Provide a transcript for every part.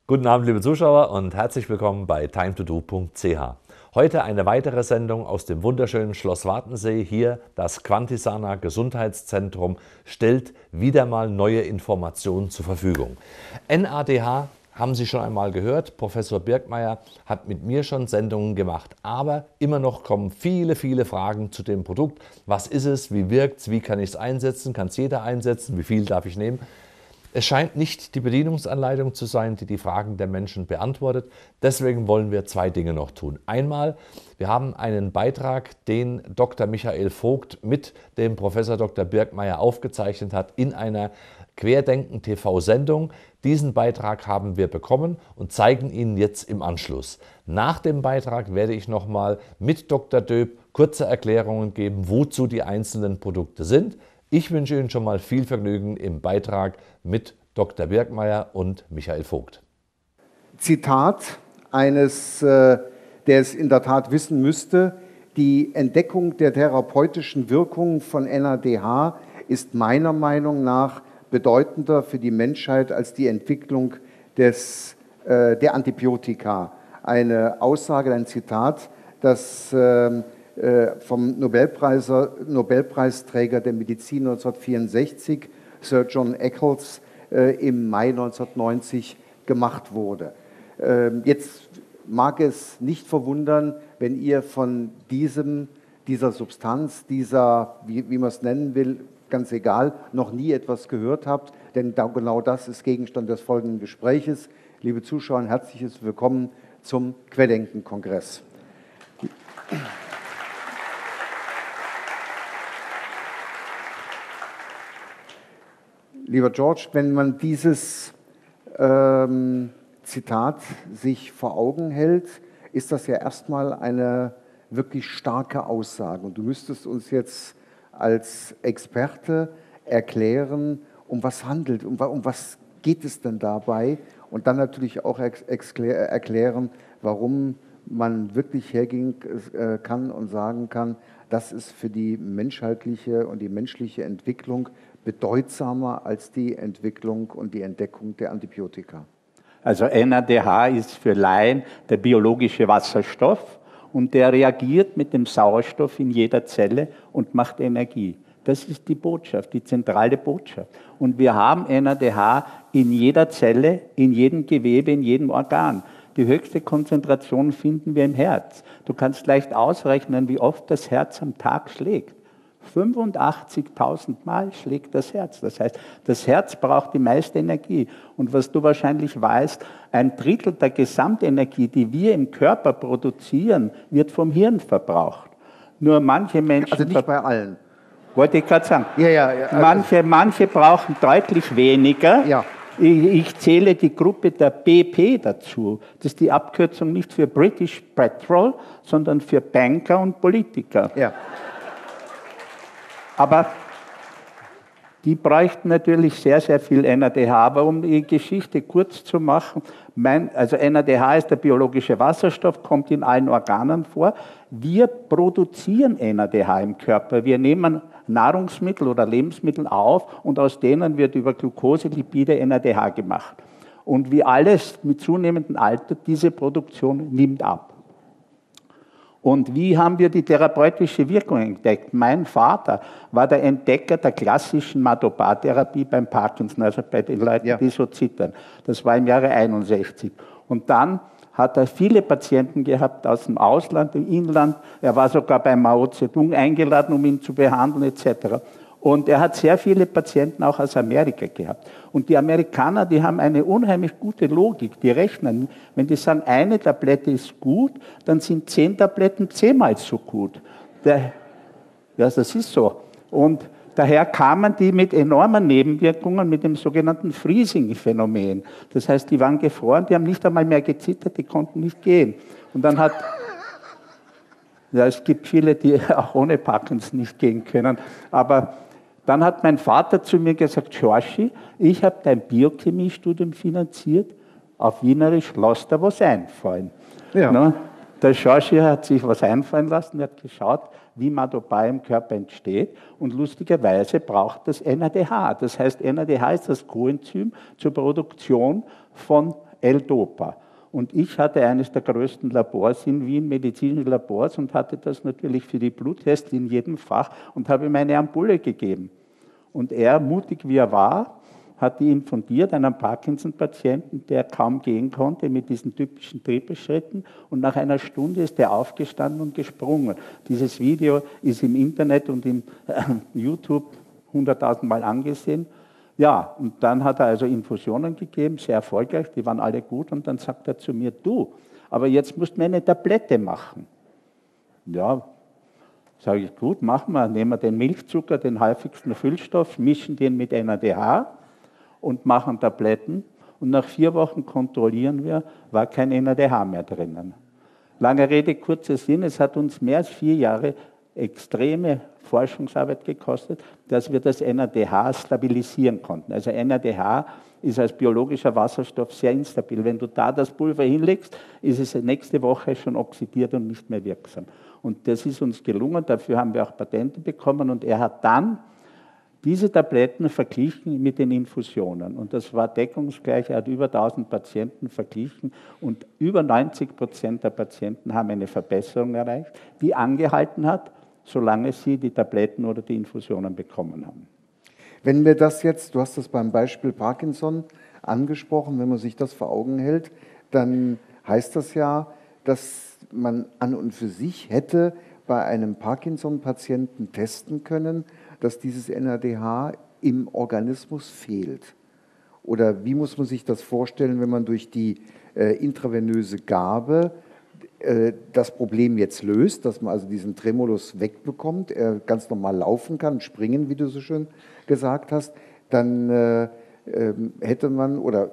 Guten Abend, liebe Zuschauer, und herzlich willkommen bei timetodo.ch. Heute eine weitere Sendung aus dem wunderschönen Schloss Wartensee. Hier das Quantisana Gesundheitszentrum stellt wieder mal neue Informationen zur Verfügung. NADH haben Sie schon einmal gehört. Professor Birkmeier hat mit mir schon Sendungen gemacht. Aber immer noch kommen viele Fragen zu dem Produkt. Was ist es? Wie wirkt es? Wie kann ich es einsetzen? Kann es jeder einsetzen? Wie viel darf ich nehmen? Es scheint nicht die Bedienungsanleitung zu sein, die die Fragen der Menschen beantwortet. Deswegen wollen wir zwei Dinge noch tun. Einmal, wir haben einen Beitrag, den Dr. Michael Vogt mit dem Professor Dr. Birkmeier aufgezeichnet hat in einer Querdenken-TV-Sendung. Diesen Beitrag haben wir bekommen und zeigen Ihnen jetzt im Anschluss. Nach dem Beitrag werde ich nochmal mit Dr. Döb kurze Erklärungen geben, wozu die einzelnen Produkte sind. Ich wünsche Ihnen schon mal viel Vergnügen im Beitrag mit Dr. Birkmeier und Michael Vogt. Zitat eines, der es in der Tat wissen müsste: Die Entdeckung der therapeutischen Wirkung von NADH ist meiner Meinung nach bedeutender für die Menschheit als die Entwicklung der Antibiotika. Eine Aussage, ein Zitat, das vom Nobelpreisträger der Medizin 1964, Sir John Eccles, im Mai 1990 gemacht wurde. Jetzt mag es nicht verwundern, wenn ihr von dieser Substanz, wie man es nennen will, ganz egal, noch nie etwas gehört habt, denn genau das ist Gegenstand des folgenden Gespräches. Liebe Zuschauer, herzliches Willkommen zum Querdenken-Kongress. Lieber George, wenn man dieses Zitat sich vor Augen hält, ist das ja erstmal eine wirklich starke Aussage. Und du müsstest uns jetzt als Experte erklären, um was handelt, um was geht es denn dabei? Und dann natürlich auch erklären, warum man wirklich hergehen kann und sagen kann, das ist für die menschheitliche und die menschliche Entwicklung bedeutsamer als die Entwicklung und die Entdeckung der Antibiotika. Also NADH ist für Laien der biologische Wasserstoff und der reagiert mit dem Sauerstoff in jeder Zelle und macht Energie. Das ist die Botschaft, die zentrale Botschaft. Und wir haben NADH in jeder Zelle, in jedem Gewebe, in jedem Organ. Die höchste Konzentration finden wir im Herz. Du kannst leicht ausrechnen, wie oft das Herz am Tag schlägt. 85.000 Mal schlägt das Herz. Das heißt, das Herz braucht die meiste Energie. Und was du wahrscheinlich weißt, 1/3 der Gesamtenergie, die wir im Körper produzieren, wird vom Hirn verbraucht. Nur manche Menschen... Also nicht bei allen. Wollte ich gerade sagen. Ja. Manche brauchen deutlich weniger. Ja. Ich zähle die Gruppe der BP dazu. Das ist die Abkürzung nicht für British Petrol, sondern für Banker und Politiker. Ja. Aber die bräuchten natürlich sehr viel NADH. Aber um die Geschichte kurz zu machen, also NADH ist der biologische Wasserstoff, kommt in allen Organen vor. Wir produzieren NADH im Körper. Wir nehmen Nahrungsmittel oder Lebensmittel auf und aus denen wird über Glucose, Lipide NADH gemacht. Und wie alles mit zunehmendem Alter, diese Produktion nimmt ab. Und wie haben wir die therapeutische Wirkung entdeckt? Mein Vater war der Entdecker der klassischen Madopar-Therapie beim Parkinson, also bei den Leuten, die so zittern. Das war im Jahre 61. Und dann hat er viele Patienten gehabt aus dem Ausland, im Inland. Er war sogar bei Mao Zedong eingeladen, um ihn zu behandeln, etc. Und er hat sehr viele Patienten auch aus Amerika gehabt. Und die Amerikaner, die haben eine unheimlich gute Logik. Die rechnen, wenn die sagen, eine Tablette ist gut, dann sind 10 Tabletten 10-mal so gut. Ja, das ist so. Und daher kamen die mit enormen Nebenwirkungen, mit dem sogenannten Freezing-Phänomen. Das heißt, die waren gefroren, die haben nicht einmal mehr gezittert, die konnten nicht gehen. Und dann es gibt viele, die auch ohne Parkinson nicht gehen können, aber dann hat mein Vater zu mir gesagt, Georgi, ich habe dein Biochemiestudium finanziert, auf Wienerisch, lass dir was einfallen. Ja. Na, der Georgi hat sich was einfallen lassen, er hat geschaut, wie Madopar im Körper entsteht und lustigerweise braucht das NADH. Das heißt, NADH ist das Coenzym zur Produktion von L-Dopa. Und ich hatte eines der größten Labors in Wien, medizinische Labors, und hatte das natürlich für die Bluttests in jedem Fach und habe ihm eine Ampulle gegeben. Und er, mutig wie er war, hat die infundiert, einem Parkinson-Patienten, der kaum gehen konnte mit diesen typischen Trippelschritten. Und nach einer Stunde ist er aufgestanden und gesprungen. Dieses Video ist im Internet und im YouTube 100.000 Mal angesehen. Ja, und dann hat er also Infusionen gegeben, sehr erfolgreich, die waren alle gut. Und dann sagt er zu mir, du, aber jetzt musst du mir eine Tablette machen. Ja, sage ich, gut, machen wir. Nehmen wir den Milchzucker, den häufigsten Füllstoff, mischen den mit NADH und machen Tabletten. Und nach 4 Wochen kontrollieren wir, war kein NADH mehr drinnen. Lange Rede, kurzer Sinn, es hat uns mehr als 4 Jahre extreme Forschungsarbeit gekostet, dass wir das NADH stabilisieren konnten. Also NADH ist als biologischer Wasserstoff sehr instabil. Wenn du da das Pulver hinlegst, ist es nächste Woche schon oxidiert und nicht mehr wirksam. Und das ist uns gelungen, dafür haben wir auch Patente bekommen und er hat dann diese Tabletten verglichen mit den Infusionen. Und das war deckungsgleich, er hat über 1000 Patienten verglichen und über 90% der Patienten haben eine Verbesserung erreicht, die angehalten hat, solange sie die Tabletten oder die Infusionen bekommen haben. Wenn wir das jetzt, du hast das beim Beispiel Parkinson angesprochen, wenn man sich das vor Augen hält, dann heißt das ja, dass man an und für sich hätte bei einem Parkinson-Patienten testen können, dass dieses NADH im Organismus fehlt. Oder wie muss man sich das vorstellen, wenn man durch die intravenöse Gabe das Problem jetzt löst, dass man also diesen Tremulus wegbekommt, er ganz normal laufen kann, springen, wie du so schön gesagt hast, dann hätte man oder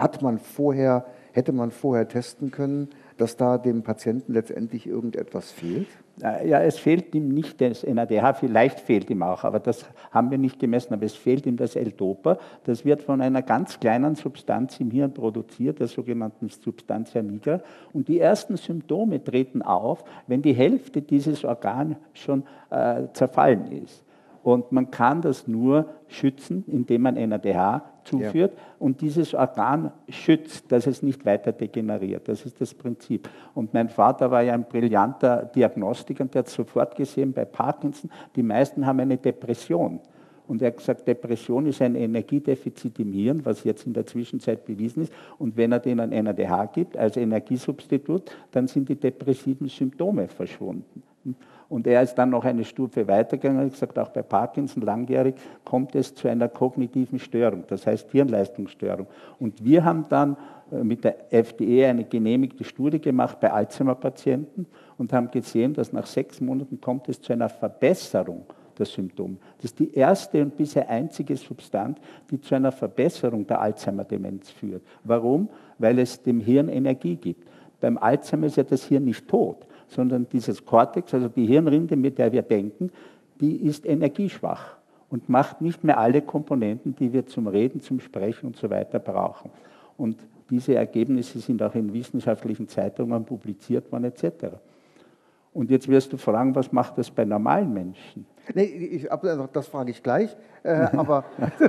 hätte man vorher testen können, dass da dem Patienten letztendlich irgendetwas fehlt? Ja, es fehlt ihm nicht das NADH, vielleicht fehlt ihm auch, aber das haben wir nicht gemessen, aber es fehlt ihm das L-Dopa. Das wird von einer ganz kleinen Substanz im Hirn produziert, der sogenannten Substantia nigra. Und die ersten Symptome treten auf, wenn die Hälfte dieses Organs schon zerfallen ist. Und man kann das nur schützen, indem man NADH zuführt und dieses Organ schützt, dass es nicht weiter degeneriert. Das ist das Prinzip. Und mein Vater war ja ein brillanter Diagnostiker und der hat sofort gesehen, bei Parkinson, die meisten haben eine Depression. Und er hat gesagt, Depression ist ein Energiedefizit im Hirn, was jetzt in der Zwischenzeit bewiesen ist. Und wenn er denen NADH gibt, als Energiesubstitut, dann sind die depressiven Symptome verschwunden. Und er ist dann noch eine Stufe weitergegangen und hat gesagt, auch bei Parkinson langjährig kommt es zu einer kognitiven Störung, das heißt Hirnleistungsstörung. Und wir haben dann mit der FDA eine genehmigte Studie gemacht bei Alzheimer-Patienten und haben gesehen, dass nach 6 Monaten kommt es zu einer Verbesserung der Symptome. Das ist die erste und bisher einzige Substanz, die zu einer Verbesserung der Alzheimer-Demenz führt. Warum? Weil es dem Hirn Energie gibt. Beim Alzheimer ist ja das Hirn nicht tot, sondern dieses Kortex, also die Hirnrinde, mit der wir denken, die ist energieschwach und macht nicht mehr alle Komponenten, die wir zum Reden, zum Sprechen und so weiter brauchen. Und diese Ergebnisse sind auch in wissenschaftlichen Zeitungen publiziert worden etc. Und jetzt wirst du fragen, was macht das bei normalen Menschen? Nee, das frage ich gleich, aber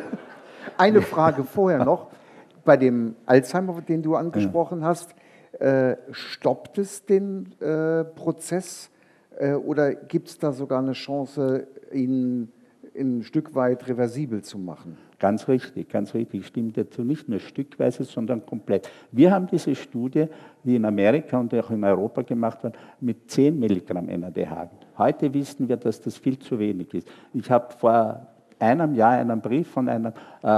eine Frage vorher noch. Bei dem Alzheimer, den du angesprochen hast, stoppt es den Prozess oder gibt es da sogar eine Chance, ihn ein Stück weit reversibel zu machen? Ganz richtig, stimmt dazu nicht nur stückweise, sondern komplett. Wir haben diese Studie, die in Amerika und auch in Europa gemacht wird, mit 10 Milligramm NADH. Heute wissen wir, dass das viel zu wenig ist. Ich habe vor einem Jahr einen Brief von einer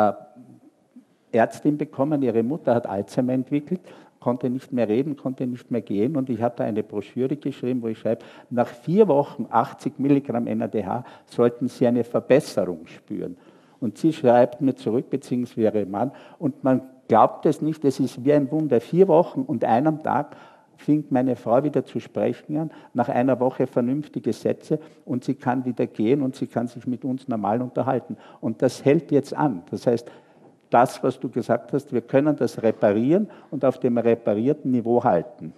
Ärztin bekommen, ihre Mutter hat Alzheimer entwickelt, konnte nicht mehr reden, konnte nicht mehr gehen und ich habe da eine Broschüre geschrieben, wo ich schreibe, nach 4 Wochen 80 Milligramm NADH sollten Sie eine Verbesserung spüren. Und sie schreibt mir zurück, beziehungsweise ihre Mann, und man glaubt es nicht, es ist wie ein Wunder. 4 Wochen und einem Tag fing meine Frau wieder zu sprechen an, nach einer Woche vernünftige Sätze und sie kann wieder gehen und sie kann sich mit uns normal unterhalten. Und das hält jetzt an. Das heißt, das, was du gesagt hast, wir können das reparieren und auf dem reparierten Niveau halten.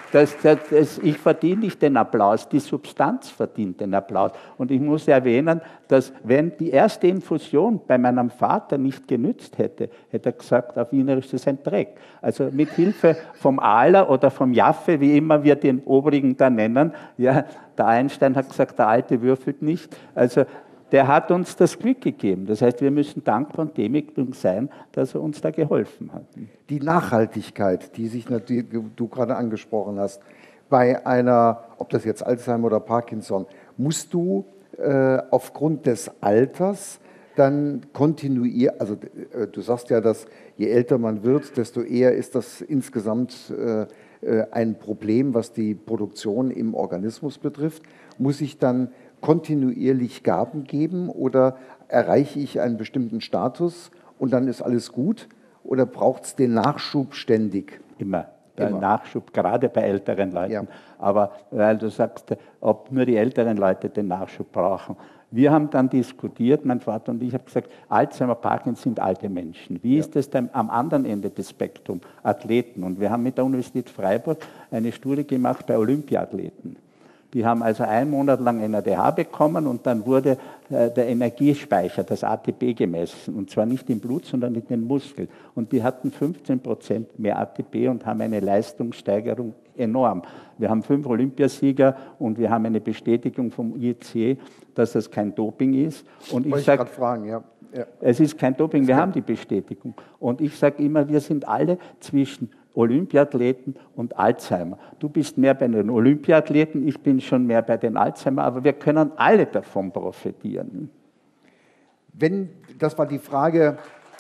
Ich verdiene nicht den Applaus, die Substanz verdient den Applaus. Und ich muss erwähnen, dass wenn die erste Infusion bei meinem Vater nicht genützt hätte, hätte er gesagt, auf Wienerisch ist das ein Dreck. Also mit Hilfe vom Ahler oder vom Jaffe, wie immer wir den Obrigen da nennen, ja, der Einstein hat gesagt, der Alte würfelt nicht. Also der hat uns das Glück gegeben. Das heißt, wir müssen dankbar und demütig sein, dass er uns da geholfen hat. Die Nachhaltigkeit, die du gerade angesprochen hast, bei einer, ob das jetzt Alzheimer oder Parkinson, musst du aufgrund des Alters dann kontinuierlich, also du sagst ja, dass je älter man wird, desto eher ist das insgesamt ein Problem, was die Produktion im Organismus betrifft. Muss ich dann kontinuierlich Gaben geben oder erreiche ich einen bestimmten Status und dann ist alles gut? Oder braucht es den Nachschub ständig? Immer. Der Nachschub, gerade bei älteren Leuten. Ja. Aber weil du sagst, ob nur die älteren Leute den Nachschub brauchen. Wir haben dann diskutiert, mein Vater und ich, habe gesagt, Alzheimer, Parkinson sind alte Menschen. Wie ist das denn am anderen Ende des Spektrums? Athleten. Und wir haben mit der Universität Freiburg eine Studie gemacht bei Olympiathleten. Die haben also 1 Monat lang NADH bekommen und dann wurde der Energiespeicher, das ATP, gemessen. Und zwar nicht im Blut, sondern in den Muskeln. Und die hatten 15% mehr ATP und haben eine Leistungssteigerung enorm. Wir haben 5 Olympiasieger und wir haben eine Bestätigung vom IEC, dass das kein Doping ist. Und ich sage, fragen, ja. Ja. Es ist kein Doping, wir haben die Bestätigung. Und ich sage immer, wir sind alle zwischen Olympiathleten und Alzheimer. Du bist mehr bei den Olympiathleten, ich bin schon mehr bei den Alzheimer, aber wir können alle davon profitieren. Das war die Frage,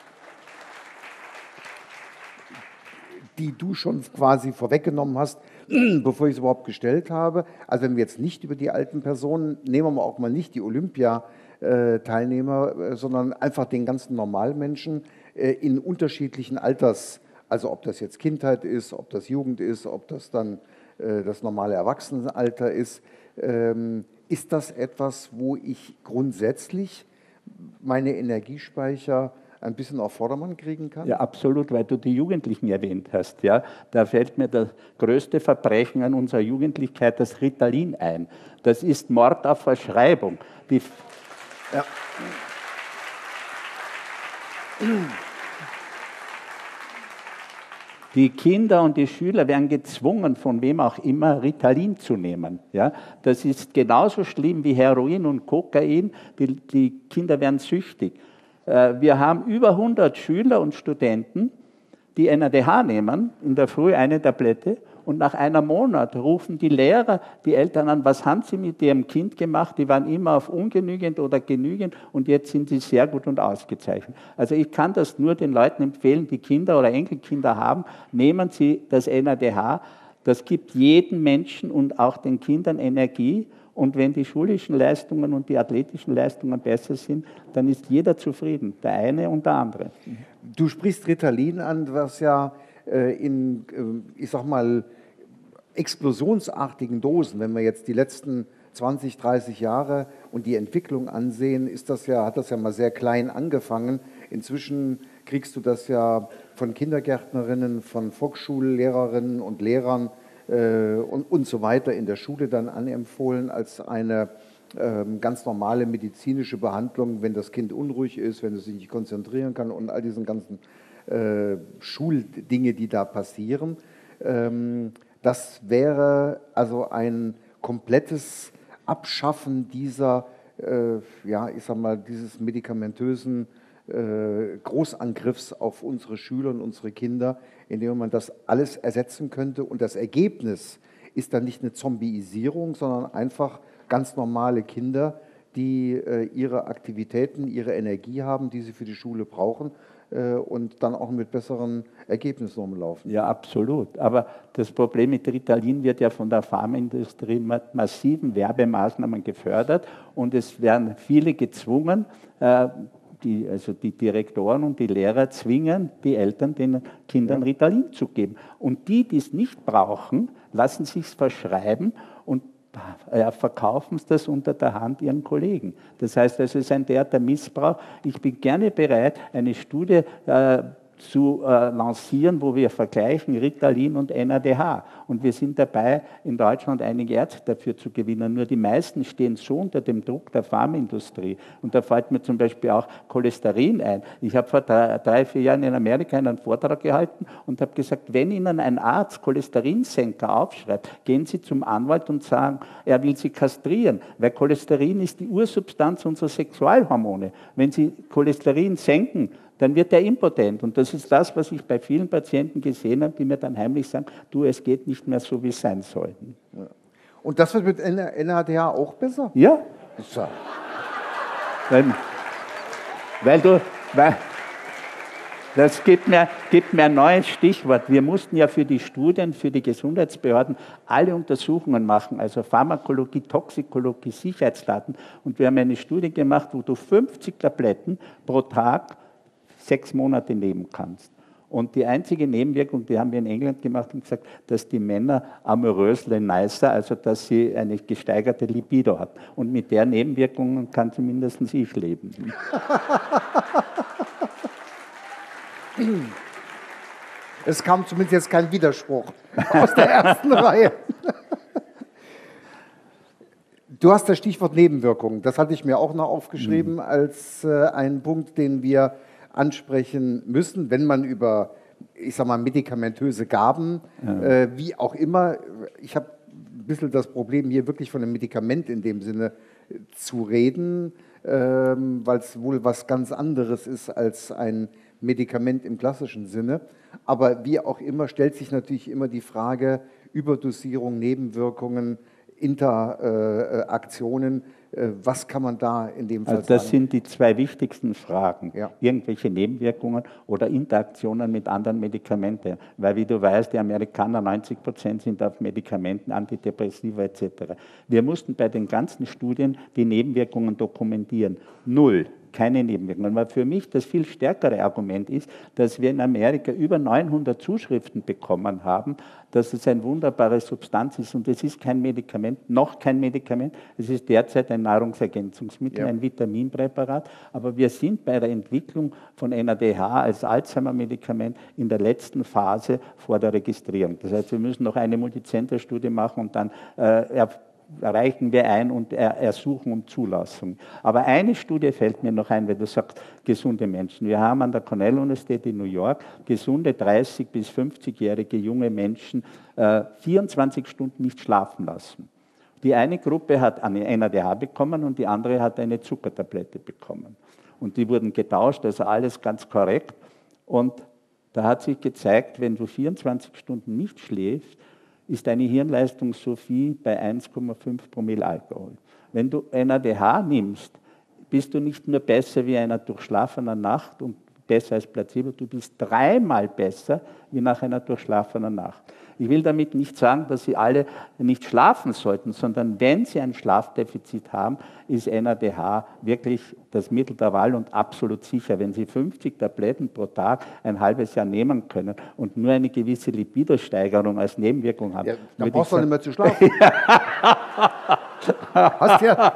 die du schon quasi vorweggenommen hast, bevor ich es überhaupt gestellt habe. Also wenn wir jetzt nicht über die alten Personen, nehmen wir auch mal nicht die Olympiateilnehmer, sondern einfach den ganzen Normalmenschen in unterschiedlichen Alters. Also ob das jetzt Kindheit ist, ob das Jugend ist, ob das dann das normale Erwachsenenalter ist. Ist das etwas, wo ich grundsätzlich meine Energiespeicher ein bisschen auf Vordermann kriegen kann? Ja, absolut, weil du die Jugendlichen erwähnt hast. Ja. Da fällt mir das größte Verbrechen an unserer Jugendlichkeit, das Ritalin, ein. Das ist Mord auf Verschreibung. Ja. Die Kinder und die Schüler werden gezwungen, von wem auch immer, Ritalin zu nehmen. Ja, das ist genauso schlimm wie Heroin und Kokain. Die Kinder werden süchtig. Wir haben über 100 Schüler und Studenten, die NADH nehmen, in der Früh eine Tablette, und nach einem Monat rufen die Lehrer die Eltern an, was haben sie mit ihrem Kind gemacht? Die waren immer auf ungenügend oder genügend und jetzt sind sie sehr gut und ausgezeichnet. Also ich kann das nur den Leuten empfehlen, die Kinder oder Enkelkinder haben, nehmen Sie das NADH. Das gibt jedem Menschen und auch den Kindern Energie. Und wenn die schulischen Leistungen und die athletischen Leistungen besser sind, dann ist jeder zufrieden, der eine und der andere. Du sprichst Ritalin an, was ja ich sag mal, explosionsartigen Dosen, wenn wir jetzt die letzten 20, 30 Jahre und die Entwicklung ansehen, hat das ja mal sehr klein angefangen. Inzwischen kriegst du das ja von Kindergärtnerinnen, von Volksschullehrerinnen und Lehrern und so weiter in der Schule dann anempfohlen als eine ganz normale medizinische Behandlung, wenn das Kind unruhig ist, wenn es sich nicht konzentrieren kann und all diesen ganzen Schuldinge, die da passieren. Das wäre also ein komplettes Abschaffen dieser, ich sag mal, dieses medikamentösen Großangriffs auf unsere Schüler und unsere Kinder, indem man das alles ersetzen könnte. Und das Ergebnis ist dann nicht eine Zombieisierung, sondern einfach ganz normale Kinder, die ihre Aktivitäten, ihre Energie haben, die sie für die Schule brauchen und dann auch mit besseren Ergebnissen rumlaufen. Ja, absolut. Aber das Problem mit Ritalin wird ja von der Pharmaindustrie mit massiven Werbemaßnahmen gefördert und es werden viele gezwungen, die Direktoren und die Lehrer zwingen die Eltern, den Kindern Ritalin zu geben. Und die, die es nicht brauchen, lassen sich es verschreiben und verkaufen das unter der Hand ihren Kollegen. Das heißt, es ist ein derartiger Missbrauch. Ich bin gerne bereit, eine Studie zu lancieren, wo wir vergleichen Ritalin und NADH. Und wir sind dabei, in Deutschland einige Ärzte dafür zu gewinnen. Nur die meisten stehen so unter dem Druck der Pharmaindustrie. Und da fällt mir zum Beispiel auch Cholesterin ein. Ich habe vor 3-4 Jahren in Amerika einen Vortrag gehalten und habe gesagt, wenn Ihnen ein Arzt Cholesterinsenker aufschreibt, gehen Sie zum Anwalt und sagen, er will Sie kastrieren, weil Cholesterin ist die Ursubstanz unserer Sexualhormone. Wenn Sie Cholesterin senken, dann wird er impotent. Und das ist das, was ich bei vielen Patienten gesehen habe, die mir dann heimlich sagen, du, es geht nicht mehr so, wie es sein soll. Ja. Und das wird mit NADH auch besser? Ja. So. Weil das gibt mir ein neues Stichwort. Wir mussten ja für die Studien, für die Gesundheitsbehörden alle Untersuchungen machen, also Pharmakologie, Toxikologie, Sicherheitsdaten. Und wir haben eine Studie gemacht, wo du 50 Tabletten pro Tag 6 Monate nehmen kannst. Und die einzige Nebenwirkung, die haben wir in England gemacht und gesagt, dass die Männer amoureusely nicer, also dass sie eine gesteigerte Libido hat. Und mit der Nebenwirkung kann zumindest ich leben. Es kam zumindest jetzt kein Widerspruch aus der ersten Reihe. Du hast das Stichwort Nebenwirkungen. Das hatte ich mir auch noch aufgeschrieben als einen Punkt, den wir ansprechen müssen, wenn man über, ich sag mal, medikamentöse Gaben, wie auch immer, ich habe ein bisschen das Problem, hier wirklich von einem Medikament in dem Sinne zu reden, weil es wohl was ganz anderes ist als ein Medikament im klassischen Sinne. Aber wie auch immer stellt sich natürlich immer die Frage, Überdosierung, Nebenwirkungen, Interaktionen, was kann man da in dem Fall sagen? Das sagen? sind die 2 wichtigsten Fragen. Ja. Irgendwelche Nebenwirkungen oder Interaktionen mit anderen Medikamenten. Weil, wie du weißt, die Amerikaner 90% sind auf Medikamenten, Antidepressiva etc. Wir mussten bei den ganzen Studien die Nebenwirkungen dokumentieren. 0. Keine Nebenwirkungen. Weil für mich das viel stärkere Argument ist, dass wir in Amerika über 900 Zuschriften bekommen haben, dass es eine wunderbare Substanz ist und es ist kein Medikament, noch kein Medikament, es ist derzeit ein Nahrungsergänzungsmittel, ein Vitaminpräparat, aber wir sind bei der Entwicklung von NADH als Alzheimer-Medikament in der letzten Phase vor der Registrierung. Das heißt, wir müssen noch eine Multicenter-Studie machen und dann reichen wir ein und ersuchen um Zulassung. Aber eine Studie fällt mir noch ein, weil du sagst, gesunde Menschen. Wir haben an der Cornell-Universität in New York gesunde 30- bis 50-jährige junge Menschen 24 Stunden nicht schlafen lassen. Die eine Gruppe hat eine NADH bekommen und die andere hat eine Zuckertablette bekommen. Und die wurden getauscht, also alles ganz korrekt. Und da hat sich gezeigt, wenn du 24 Stunden nicht schläfst, ist deine Hirnleistung so viel bei 1,5 Promille Alkohol. Wenn du NADH nimmst, bist du nicht nur besser wie einer durchschlafenen Nacht und besser als Placebo, du bist 3-mal besser wie nach einer durchschlafenen Nacht. Ich will damit nicht sagen, dass Sie alle nicht schlafen sollten, sondern wenn Sie ein Schlafdefizit haben, ist NADH wirklich das Mittel der Wahl und absolut sicher. Wenn Sie 50 Tabletten pro Tag ein halbes Jahr nehmen können und nur eine gewisse Lipidosteigerung als Nebenwirkung haben. Ja, dann brauchst du nicht mehr zu schlafen. Hast ja.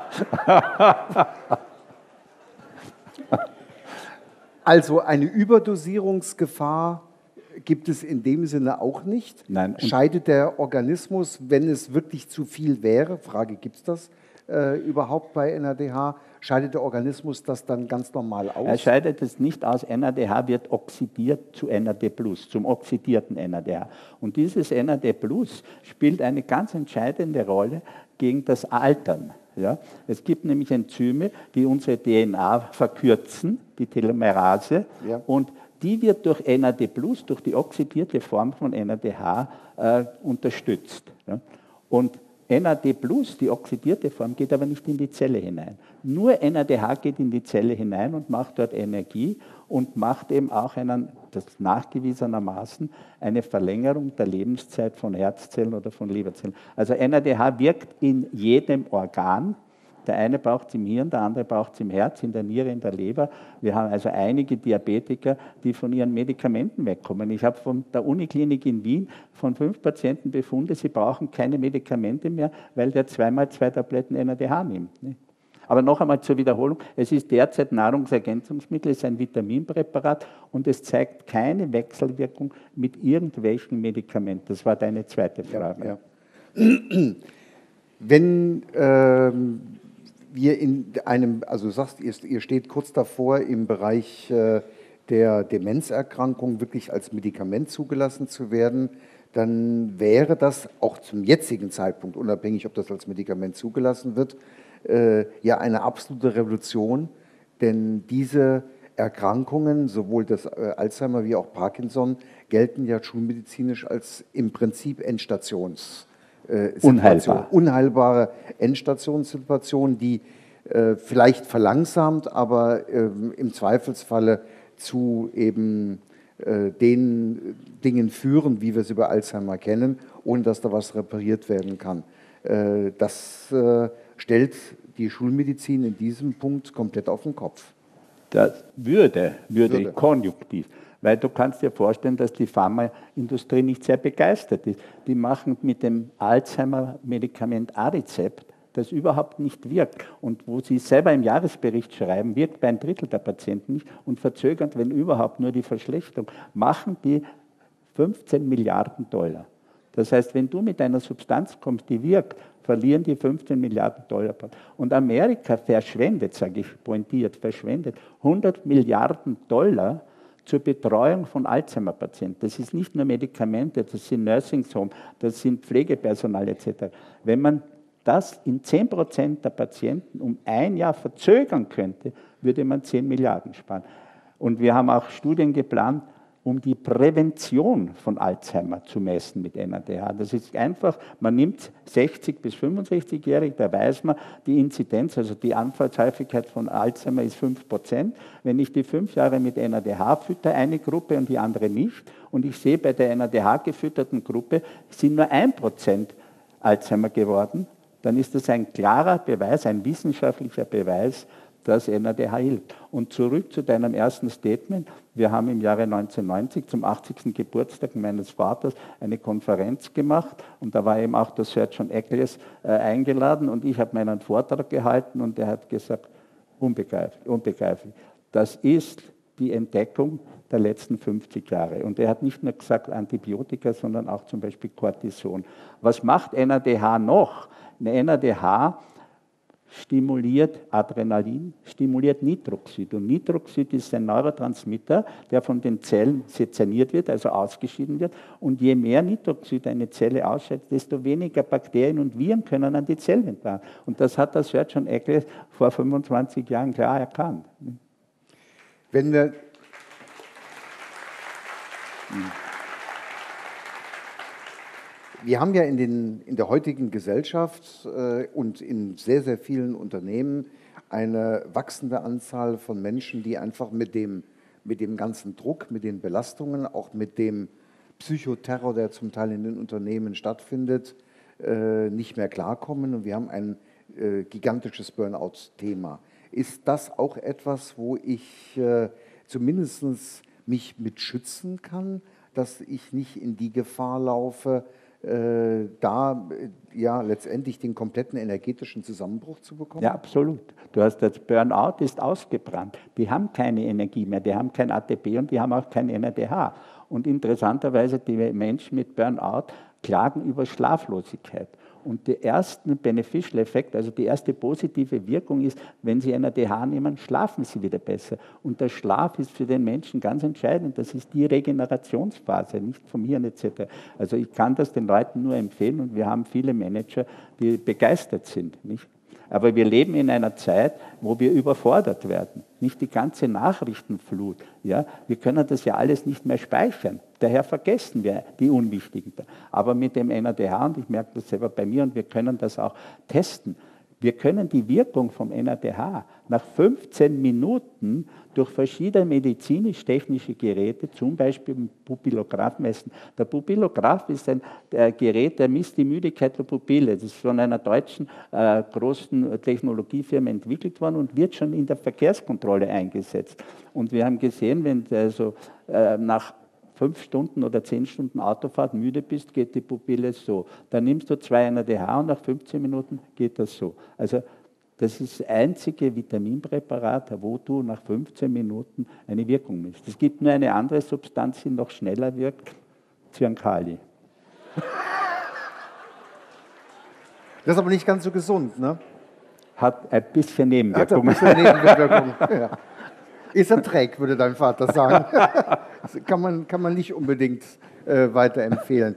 Also eine Überdosierungsgefahr gibt es in dem Sinne auch nicht. Nein. Scheidet der Organismus, wenn es wirklich zu viel wäre, Frage, gibt es das überhaupt bei NADH, scheidet der Organismus das dann ganz normal aus? Er scheidet es nicht aus. NADH wird oxidiert zu NAD+, zum oxidierten NADH. Und dieses NAD+ spielt eine ganz entscheidende Rolle gegen das Altern. Ja? Es gibt nämlich Enzyme, die unsere DNA verkürzen, die Telomerase, und die wird durch NAD+, durch die oxidierte Form von NADH unterstützt. Ja? Und NAD+, die oxidierte Form, geht aber nicht in die Zelle hinein. Nur NADH geht in die Zelle hinein und macht dort Energie und macht eben auch das nachgewiesenermaßen eine Verlängerung der Lebenszeit von Herzzellen oder von Leberzellen. Also NADH wirkt in jedem Organ. Der eine braucht es im Hirn, der andere braucht es im Herz, in der Niere, in der Leber. Wir haben also einige Diabetiker, die von ihren Medikamenten wegkommen. Ich habe von der Uniklinik in Wien von 5 Patienten befunden, sie brauchen keine Medikamente mehr, weil der 2x2 Tabletten NADH nimmt. Aber noch einmal zur Wiederholung, es ist derzeit Nahrungsergänzungsmittel, es ist ein Vitaminpräparat und es zeigt keine Wechselwirkung mit irgendwelchen Medikamenten. Das war deine zweite Frage. Ja. Wenn wir in einem, also du sagst, ihr steht kurz davor, im Bereich der Demenzerkrankung wirklich als Medikament zugelassen zu werden, dann wäre das auch zum jetzigen Zeitpunkt, unabhängig, ob das als Medikament zugelassen wird, ja eine absolute Revolution, denn diese Erkrankungen, sowohl das Alzheimer wie auch Parkinson, gelten ja schulmedizinisch als im Prinzip unheilbare Endstationssituation, die vielleicht verlangsamt, aber im Zweifelsfalle zu eben den Dingen führen, wie wir sie bei Alzheimer kennen, ohne dass da was repariert werden kann. Das stellt die Schulmedizin in diesem Punkt komplett auf den Kopf. Das würde konjunktiv. Weil du kannst dir vorstellen, dass die Pharmaindustrie nicht sehr begeistert ist. Die machen mit dem Alzheimer-Medikament Aricept, das überhaupt nicht wirkt. Und wo sie selber im Jahresbericht schreiben, wirkt bei 1/3 der Patienten nicht und verzögert, wenn überhaupt, nur die Verschlechterung, machen die 15 Milliarden $. Das heißt, wenn du mit einer Substanz kommst, die wirkt, verlieren die 15 Milliarden $. Und Amerika verschwendet, sage ich pointiert, verschwendet 100 Milliarden $ zur Betreuung von Alzheimer-Patienten. Das ist nicht nur Medikamente, das sind Nursing Home, das sind Pflegepersonal etc. Wenn man das in 10% der Patienten um ein Jahr verzögern könnte, würde man 10 Milliarden sparen. Und wir haben auch Studien geplant, um die Prävention von Alzheimer zu messen mit NADH. Das ist einfach, man nimmt 60- bis 65-Jährige, da weiß man, die Inzidenz, also die Anfallshäufigkeit von Alzheimer ist 5%. Wenn ich die 5 Jahre mit NADH fütter, eine Gruppe und die andere nicht, und ich sehe, bei der NADH-gefütterten Gruppe sind nur 1% Alzheimer geworden, dann ist das ein klarer Beweis, ein wissenschaftlicher Beweis, dass NADH hilft. Und zurück zu deinem ersten Statement. Wir haben im Jahre 1990 zum 80. Geburtstag meines Vaters eine Konferenz gemacht und da war eben auch der Sir John Eccles eingeladen und ich habe meinen Vortrag gehalten und er hat gesagt, unbegreiflich. Das ist die Entdeckung der letzten 50 Jahre. Und er hat nicht nur gesagt Antibiotika, sondern auch zum Beispiel Cortison. Was macht NADH noch? NADH stimuliert Adrenalin, stimuliert Nitroxid. Und Nitroxid ist ein Neurotransmitter, der von den Zellen sezerniert wird, also ausgeschieden wird. Und je mehr Nitroxid eine Zelle ausscheidet, desto weniger Bakterien und Viren können an die Zellmembran. Und das hat der Sir John Eccles vor 25 Jahren klar erkannt. Wenn wir Wir haben ja in der heutigen Gesellschaft und in sehr, sehr vielen Unternehmen eine wachsende Anzahl von Menschen, die einfach mit dem ganzen Druck, mit den Belastungen, auch mit dem Psychoterror, der zum Teil in den Unternehmen stattfindet, nicht mehr klarkommen. Und wir haben ein gigantisches Burnout-Thema. Ist das auch etwas, wo ich zumindest mich mit schützen kann, dass ich nicht in die Gefahr laufe, da ja letztendlich den kompletten energetischen Zusammenbruch zu bekommen? Ja, absolut. Du hast das Burnout ist ausgebrannt. Die haben keine Energie mehr, die haben kein ATP und die haben auch kein NADH. Und interessanterweise, die Menschen mit Burnout klagen über Schlaflosigkeit. Und der erste Beneficial Effekt, also die erste positive Wirkung ist, wenn Sie NADH nehmen, schlafen Sie wieder besser. Und der Schlaf ist für den Menschen ganz entscheidend. Das ist die Regenerationsphase, nicht vom Hirn etc. Also ich kann das den Leuten nur empfehlen und wir haben viele Manager, die begeistert sind. Nicht? Aber wir leben in einer Zeit, wo wir überfordert werden. Nicht die ganze Nachrichtenflut. Ja? Wir können das ja alles nicht mehr speichern. Daher vergessen wir die Unwichtigen. Aber mit dem NADH, und ich merke das selber bei mir, und wir können das auch testen, wir können die Wirkung vom NADH nach 15 Minuten durch verschiedene medizinisch-technische Geräte, zum Beispiel im Pupillograph messen. Der Pupillograph ist ein Gerät, der misst die Müdigkeit der Pupille. Das ist von einer deutschen großen Technologiefirma entwickelt worden und wird schon in der Verkehrskontrolle eingesetzt. Und wir haben gesehen, wenn also nach 5 Stunden oder 10 Stunden Autofahrt müde bist, geht die Pupille so. Dann nimmst du 2 NADH und nach 15 Minuten geht das so. Also Das ist das einzige Vitaminpräparat, wo du nach 15 Minuten eine Wirkung misst. Es gibt nur eine andere Substanz, die noch schneller wirkt, Zyankali. Das ist aber nicht ganz so gesund, ne? Hat ein bisschen Nebenwirkungen. Hat ein bisschen Nebenwirkungen. Ja. Ist ein Dreck, würde dein Vater sagen. Das kann man nicht unbedingt weiterempfehlen.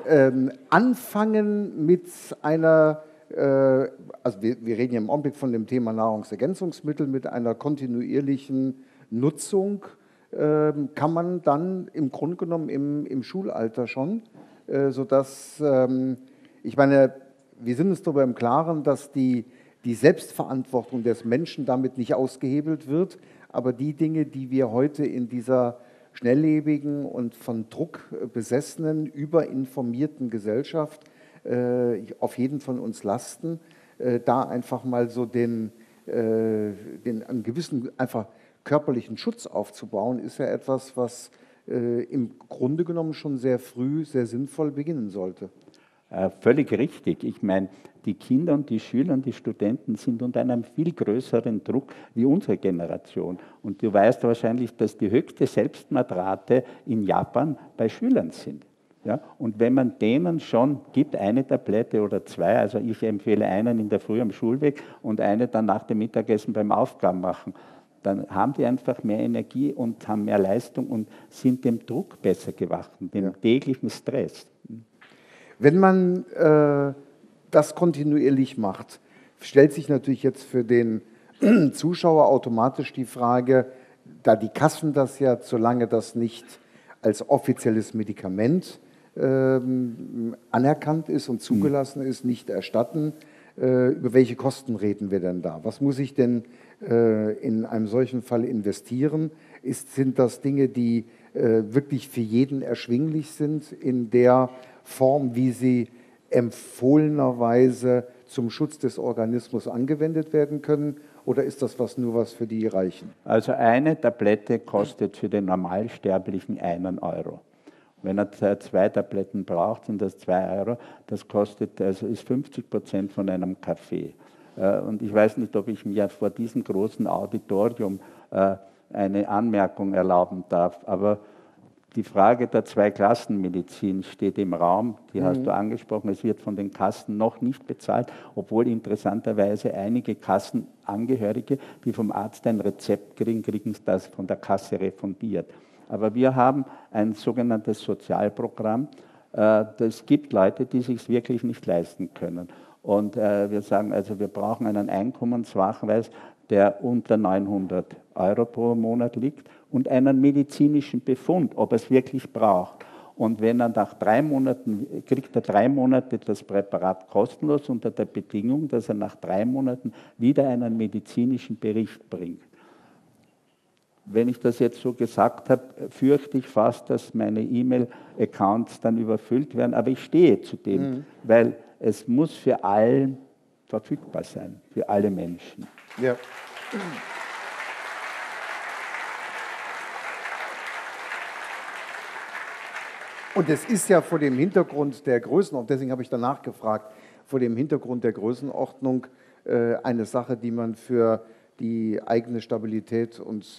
Anfangen mit einer, also wir reden ja im Augenblick von dem Thema Nahrungsergänzungsmittel, mit einer kontinuierlichen Nutzung, kann man dann im Grunde genommen im Schulalter schon, sodass, ich meine, wir sind uns darüber im Klaren, dass die Selbstverantwortung des Menschen damit nicht ausgehebelt wird, aber die Dinge, die wir heute in dieser schnelllebigen und von Druck besessenen, überinformierten Gesellschaft auf jeden von uns lasten, da einfach mal so einen gewissen einfach körperlichen Schutz aufzubauen, ist ja etwas, was im Grunde genommen schon sehr früh sehr sinnvoll beginnen sollte. Völlig richtig. Ich meine, die Kinder und die Schüler und die Studenten sind unter einem viel größeren Druck wie unsere Generation. Und du weißt wahrscheinlich, dass die höchste Selbstmordrate in Japan bei Schülern sind. Ja? Und wenn man denen schon gibt, eine Tablette oder zwei, also ich empfehle einen in der Früh am Schulweg und eine dann nach dem Mittagessen beim Aufgaben machen, dann haben die einfach mehr Energie und haben mehr Leistung und sind dem Druck besser gewachsen, dem täglichen Stress. Wenn man das kontinuierlich macht, stellt sich natürlich jetzt für den Zuschauer automatisch die Frage, da die Kassen das ja, solange das nicht als offizielles Medikament anerkannt ist und zugelassen ist, nicht erstatten, über welche Kosten reden wir denn da? Was muss ich denn in einem solchen Fall investieren? Sind das Dinge, die wirklich für jeden erschwinglich sind in der Form, wie sie empfohlenerweise zum Schutz des Organismus angewendet werden können? Oder ist das nur was für die Reichen? Also eine Tablette kostet für den Normalsterblichen 1 Euro. Wenn er 2 Tabletten braucht, sind das 2 Euro. Das kostet, also ist 50% von einem Kaffee. Und ich weiß nicht, ob ich mir vor diesem großen Auditorium eine Anmerkung erlauben darf, aber die Frage der Zweiklassenmedizin steht im Raum, die hast du angesprochen, es wird von den Kassen noch nicht bezahlt, obwohl interessanterweise einige Kassenangehörige, die vom Arzt ein Rezept kriegen, kriegen das von der Kasse refundiert. Aber wir haben ein sogenanntes Sozialprogramm. Es gibt Leute, die sich es wirklich nicht leisten können. Und wir sagen, also wir brauchen einen Einkommensnachweis, der unter 900 Euro pro Monat liegt und einen medizinischen Befund, ob er es wirklich braucht. Und wenn er nach 3 Monaten, kriegt er 3 Monate das Präparat kostenlos unter der Bedingung, dass er nach 3 Monaten wieder einen medizinischen Bericht bringt. Wenn ich das jetzt so gesagt habe, fürchte ich fast, dass meine E-Mail-Accounts dann überfüllt werden. Aber ich stehe zu dem, weil es muss für alle verfügbar sein, für alle Menschen. Ja. Und es ist ja vor dem Hintergrund der Größenordnung, deswegen habe ich danach gefragt, vor dem Hintergrund der Größenordnung eine Sache, die man für die eigene Stabilität und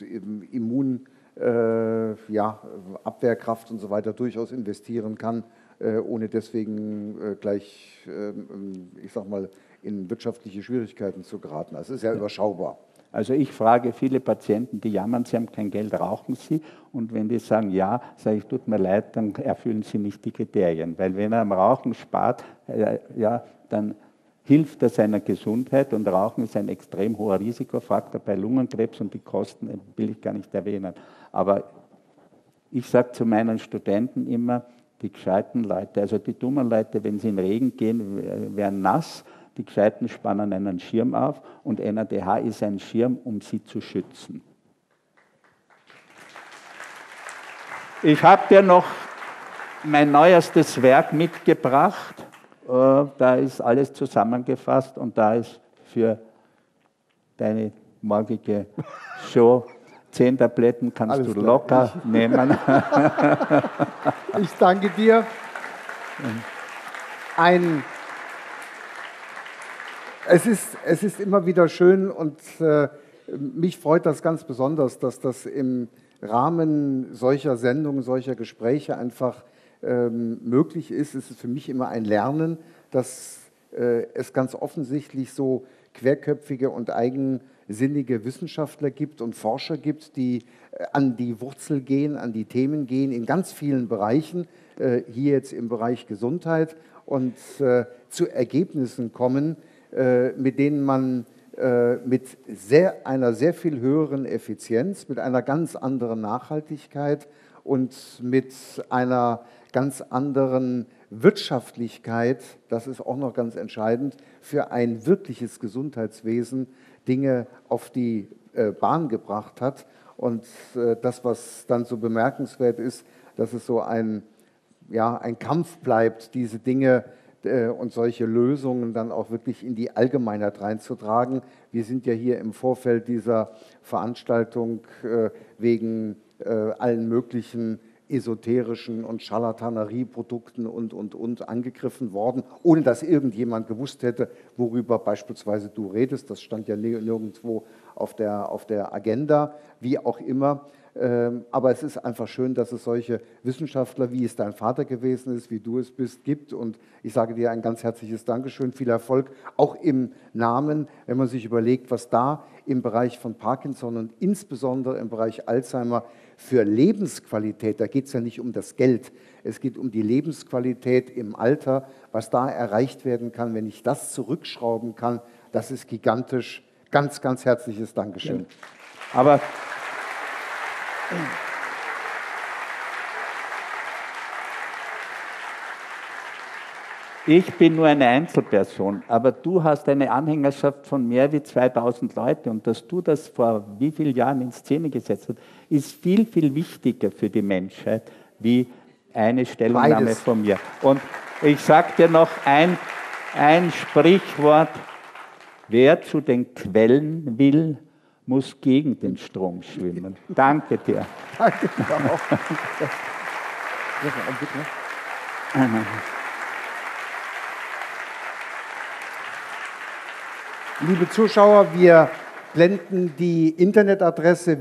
Abwehrkraft und so weiter durchaus investieren kann, ohne deswegen gleich, ich sag mal, in wirtschaftliche Schwierigkeiten zu geraten. Das ist ja überschaubar. Also ich frage viele Patienten, die jammern, sie haben kein Geld, rauchen sie? Und wenn die sagen ja, sage ich, tut mir leid, dann erfüllen sie nicht die Kriterien. Weil wenn er am Rauchen spart, dann hilft er seiner Gesundheit und Rauchen ist ein extrem hoher Risikofaktor bei Lungenkrebs und die Kosten will ich gar nicht erwähnen. Aber ich sage zu meinen Studenten immer, die gescheiten Leute, also die dummen Leute, wenn sie in den Regen gehen, werden nass, die Gescheiten spannen einen Schirm auf und NADH ist ein Schirm, um sie zu schützen. Ich habe dir noch mein neuestes Werk mitgebracht. Da ist alles zusammengefasst und da ist für deine morgige Show 10 Tabletten kannst alles du klar. Locker nehmen. Ich danke dir. Es ist immer wieder schön und mich freut das ganz besonders, dass das im Rahmen solcher Sendungen, solcher Gespräche einfach möglich ist. Es ist für mich immer ein Lernen, dass es ganz offensichtlich so querköpfige und eigensinnige Wissenschaftler gibt und Forscher gibt, die an die Wurzel gehen, an die Themen gehen, in ganz vielen Bereichen, hier jetzt im Bereich Gesundheit und zu Ergebnissen kommen, mit denen man mit einer sehr viel höheren Effizienz, mit einer ganz anderen Nachhaltigkeit und mit einer ganz anderen Wirtschaftlichkeit, das ist auch noch ganz entscheidend, für ein wirkliches Gesundheitswesen Dinge auf die Bahn gebracht hat. Und das, was dann so bemerkenswert ist, dass es so ein Kampf bleibt, diese Dinge und solche Lösungen dann auch wirklich in die Allgemeinheit reinzutragen. Wir sind ja hier im Vorfeld dieser Veranstaltung wegen allen möglichen esoterischen und Scharlatanerieprodukten und angegriffen worden, ohne dass irgendjemand gewusst hätte, worüber beispielsweise du redest. Das stand ja nirgendwo auf der Agenda, wie auch immer. Aber es ist einfach schön, dass es solche Wissenschaftler, wie es dein Vater gewesen ist, wie du es bist, gibt. Und ich sage dir ein ganz herzliches Dankeschön, viel Erfolg, auch im Namen, wenn man sich überlegt, was da im Bereich von Parkinson und insbesondere im Bereich Alzheimer für Lebensqualität, da geht es ja nicht um das Geld, es geht um die Lebensqualität im Alter, was da erreicht werden kann, wenn ich das zurückschrauben kann, das ist gigantisch. Ganz, ganz herzliches Dankeschön. Aber ich bin nur eine Einzelperson, aber du hast eine Anhängerschaft von mehr wie 2000 Leuten und dass du das vor wie vielen Jahren in Szene gesetzt hast, ist viel, viel wichtiger für die Menschheit wie eine Stellungnahme von mir. Und ich sage dir noch ein Sprichwort, wer zu den Quellen will, muss gegen den Strom schwimmen. Danke dir. Danke dir auch. Liebe Zuschauer, wir blenden die Internetadresse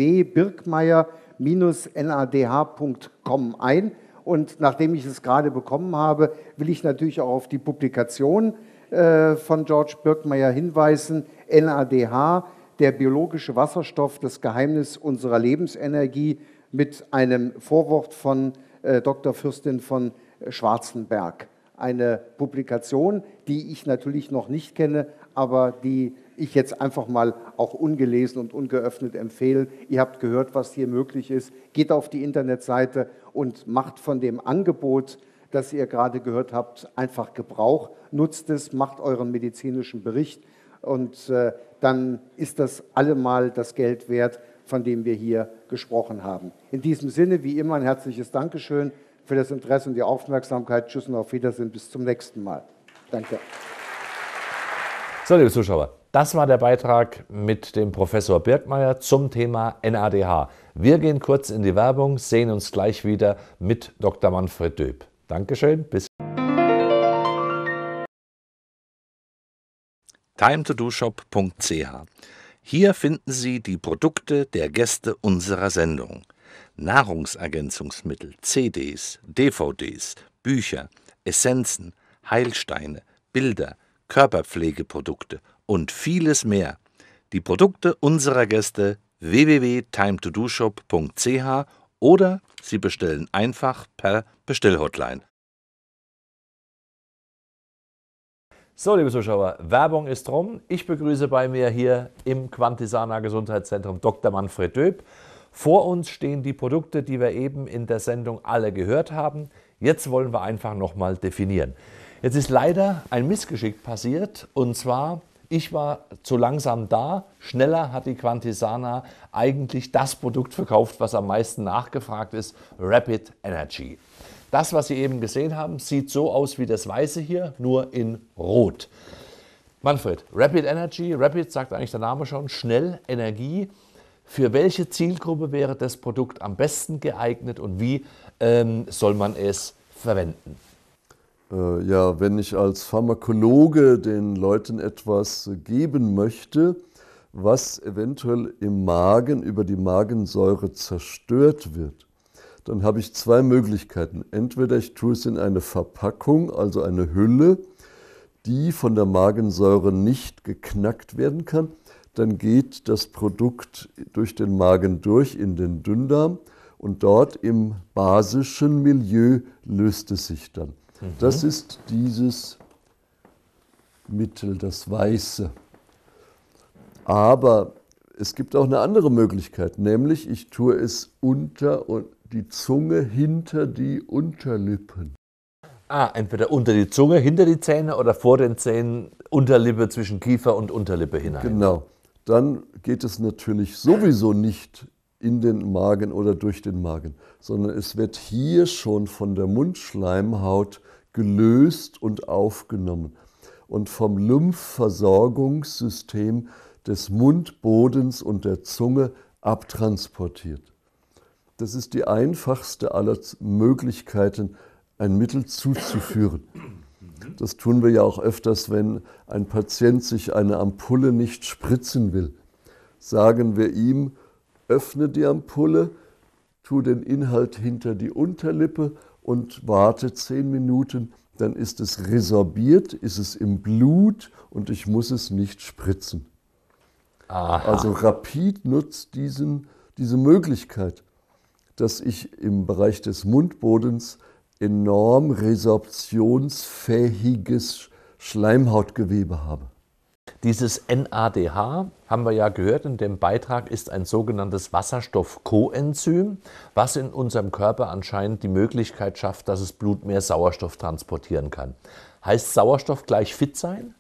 www.birkmeier-nadh.com ein. Und nachdem ich es gerade bekommen habe, will ich natürlich auch auf die Publikation von George Birkmeier hinweisen. NADH, der biologische Wasserstoff, das Geheimnis unserer Lebensenergie, mit einem Vorwort von Dr. Fürstin von Schwarzenberg. Eine Publikation, die ich natürlich noch nicht kenne, aber die ich jetzt einfach mal auch ungelesen und ungeöffnet empfehle. Ihr habt gehört, was hier möglich ist. Geht auf die Internetseite und macht von dem Angebot, das ihr gerade gehört habt, einfach Gebrauch. Nutzt es, macht euren medizinischen Bericht und dann ist das allemal das Geld wert, von dem wir hier gesprochen haben. In diesem Sinne, wie immer, ein herzliches Dankeschön für das Interesse und die Aufmerksamkeit. Tschüss und auf Wiedersehen, bis zum nächsten Mal. Danke. So, liebe Zuschauer, das war der Beitrag mit dem Professor Birkmeier zum Thema NADH. Wir gehen kurz in die Werbung, sehen uns gleich wieder mit Dr. Manfred Döb. Dankeschön, bis timetodoshop.ch. Hier finden Sie die Produkte der Gäste unserer Sendung. Nahrungsergänzungsmittel, CDs, DVDs, Bücher, Essenzen, Heilsteine, Bilder, Körperpflegeprodukte und vieles mehr. Die Produkte unserer Gäste www.timetodoshop.ch oder Sie bestellen einfach per Bestellhotline. So, liebe Zuschauer, Werbung ist rum. Ich begrüße bei mir hier im Quantisana Gesundheitszentrum Dr. Manfred Döb. Vor uns stehen die Produkte, die wir eben in der Sendung alle gehört haben. Jetzt wollen wir einfach nochmal definieren. Jetzt ist leider ein Missgeschick passiert und zwar, ich war zu langsam da. Schneller hat die Quantisana eigentlich das Produkt verkauft, was am meisten nachgefragt ist, Rapid Energy. Das, was Sie eben gesehen haben, sieht so aus wie das Weiße hier, nur in Rot. Manfred, Rapid Energy, Rapid sagt eigentlich der Name schon, schnell, Energie. Für welche Zielgruppe wäre das Produkt am besten geeignet und wie soll man es verwenden? Ja, wenn ich als Pharmakologe den Leuten etwas geben möchte, was eventuell im Magen über die Magensäure zerstört wird, dann habe ich zwei Möglichkeiten. Entweder ich tue es in eine Verpackung, also eine Hülle, die von der Magensäure nicht geknackt werden kann. Dann geht das Produkt durch den Magen durch in den Dünndarm und dort im basischen Milieu löst es sich dann. Das ist dieses Mittel, das Weiße. Aber es gibt auch eine andere Möglichkeit, nämlich ich tue es unter die Zunge hinter die Unterlippen. Entweder unter die Zunge, hinter die Zähne oder vor den Zähnen, Unterlippe zwischen Kiefer und Unterlippe hinein. Genau. Dann geht es natürlich sowieso nicht in den Magen oder durch den Magen, sondern es wird hier schon von der Mundschleimhaut gelöst und aufgenommen und vom Lymphversorgungssystem des Mundbodens und der Zunge abtransportiert. Das ist die einfachste aller Möglichkeiten, ein Mittel zuzuführen. Das tun wir ja auch öfters, wenn ein Patient sich eine Ampulle nicht spritzen will. Sagen wir ihm, öffne die Ampulle, tu den Inhalt hinter die Unterlippe und warte 10 Minuten, dann ist es resorbiert, ist es im Blut und ich muss es nicht spritzen. Aha. Also Rapid nutzt diese Möglichkeit, dass ich im Bereich des Mundbodens enorm resorptionsfähiges Schleimhautgewebe habe. Dieses NADH, haben wir ja gehört in dem Beitrag, ist ein sogenanntes Wasserstoffcoenzym, was in unserem Körper anscheinend die Möglichkeit schafft, dass das Blut mehr Sauerstoff transportieren kann. Heißt Sauerstoff gleich fit sein?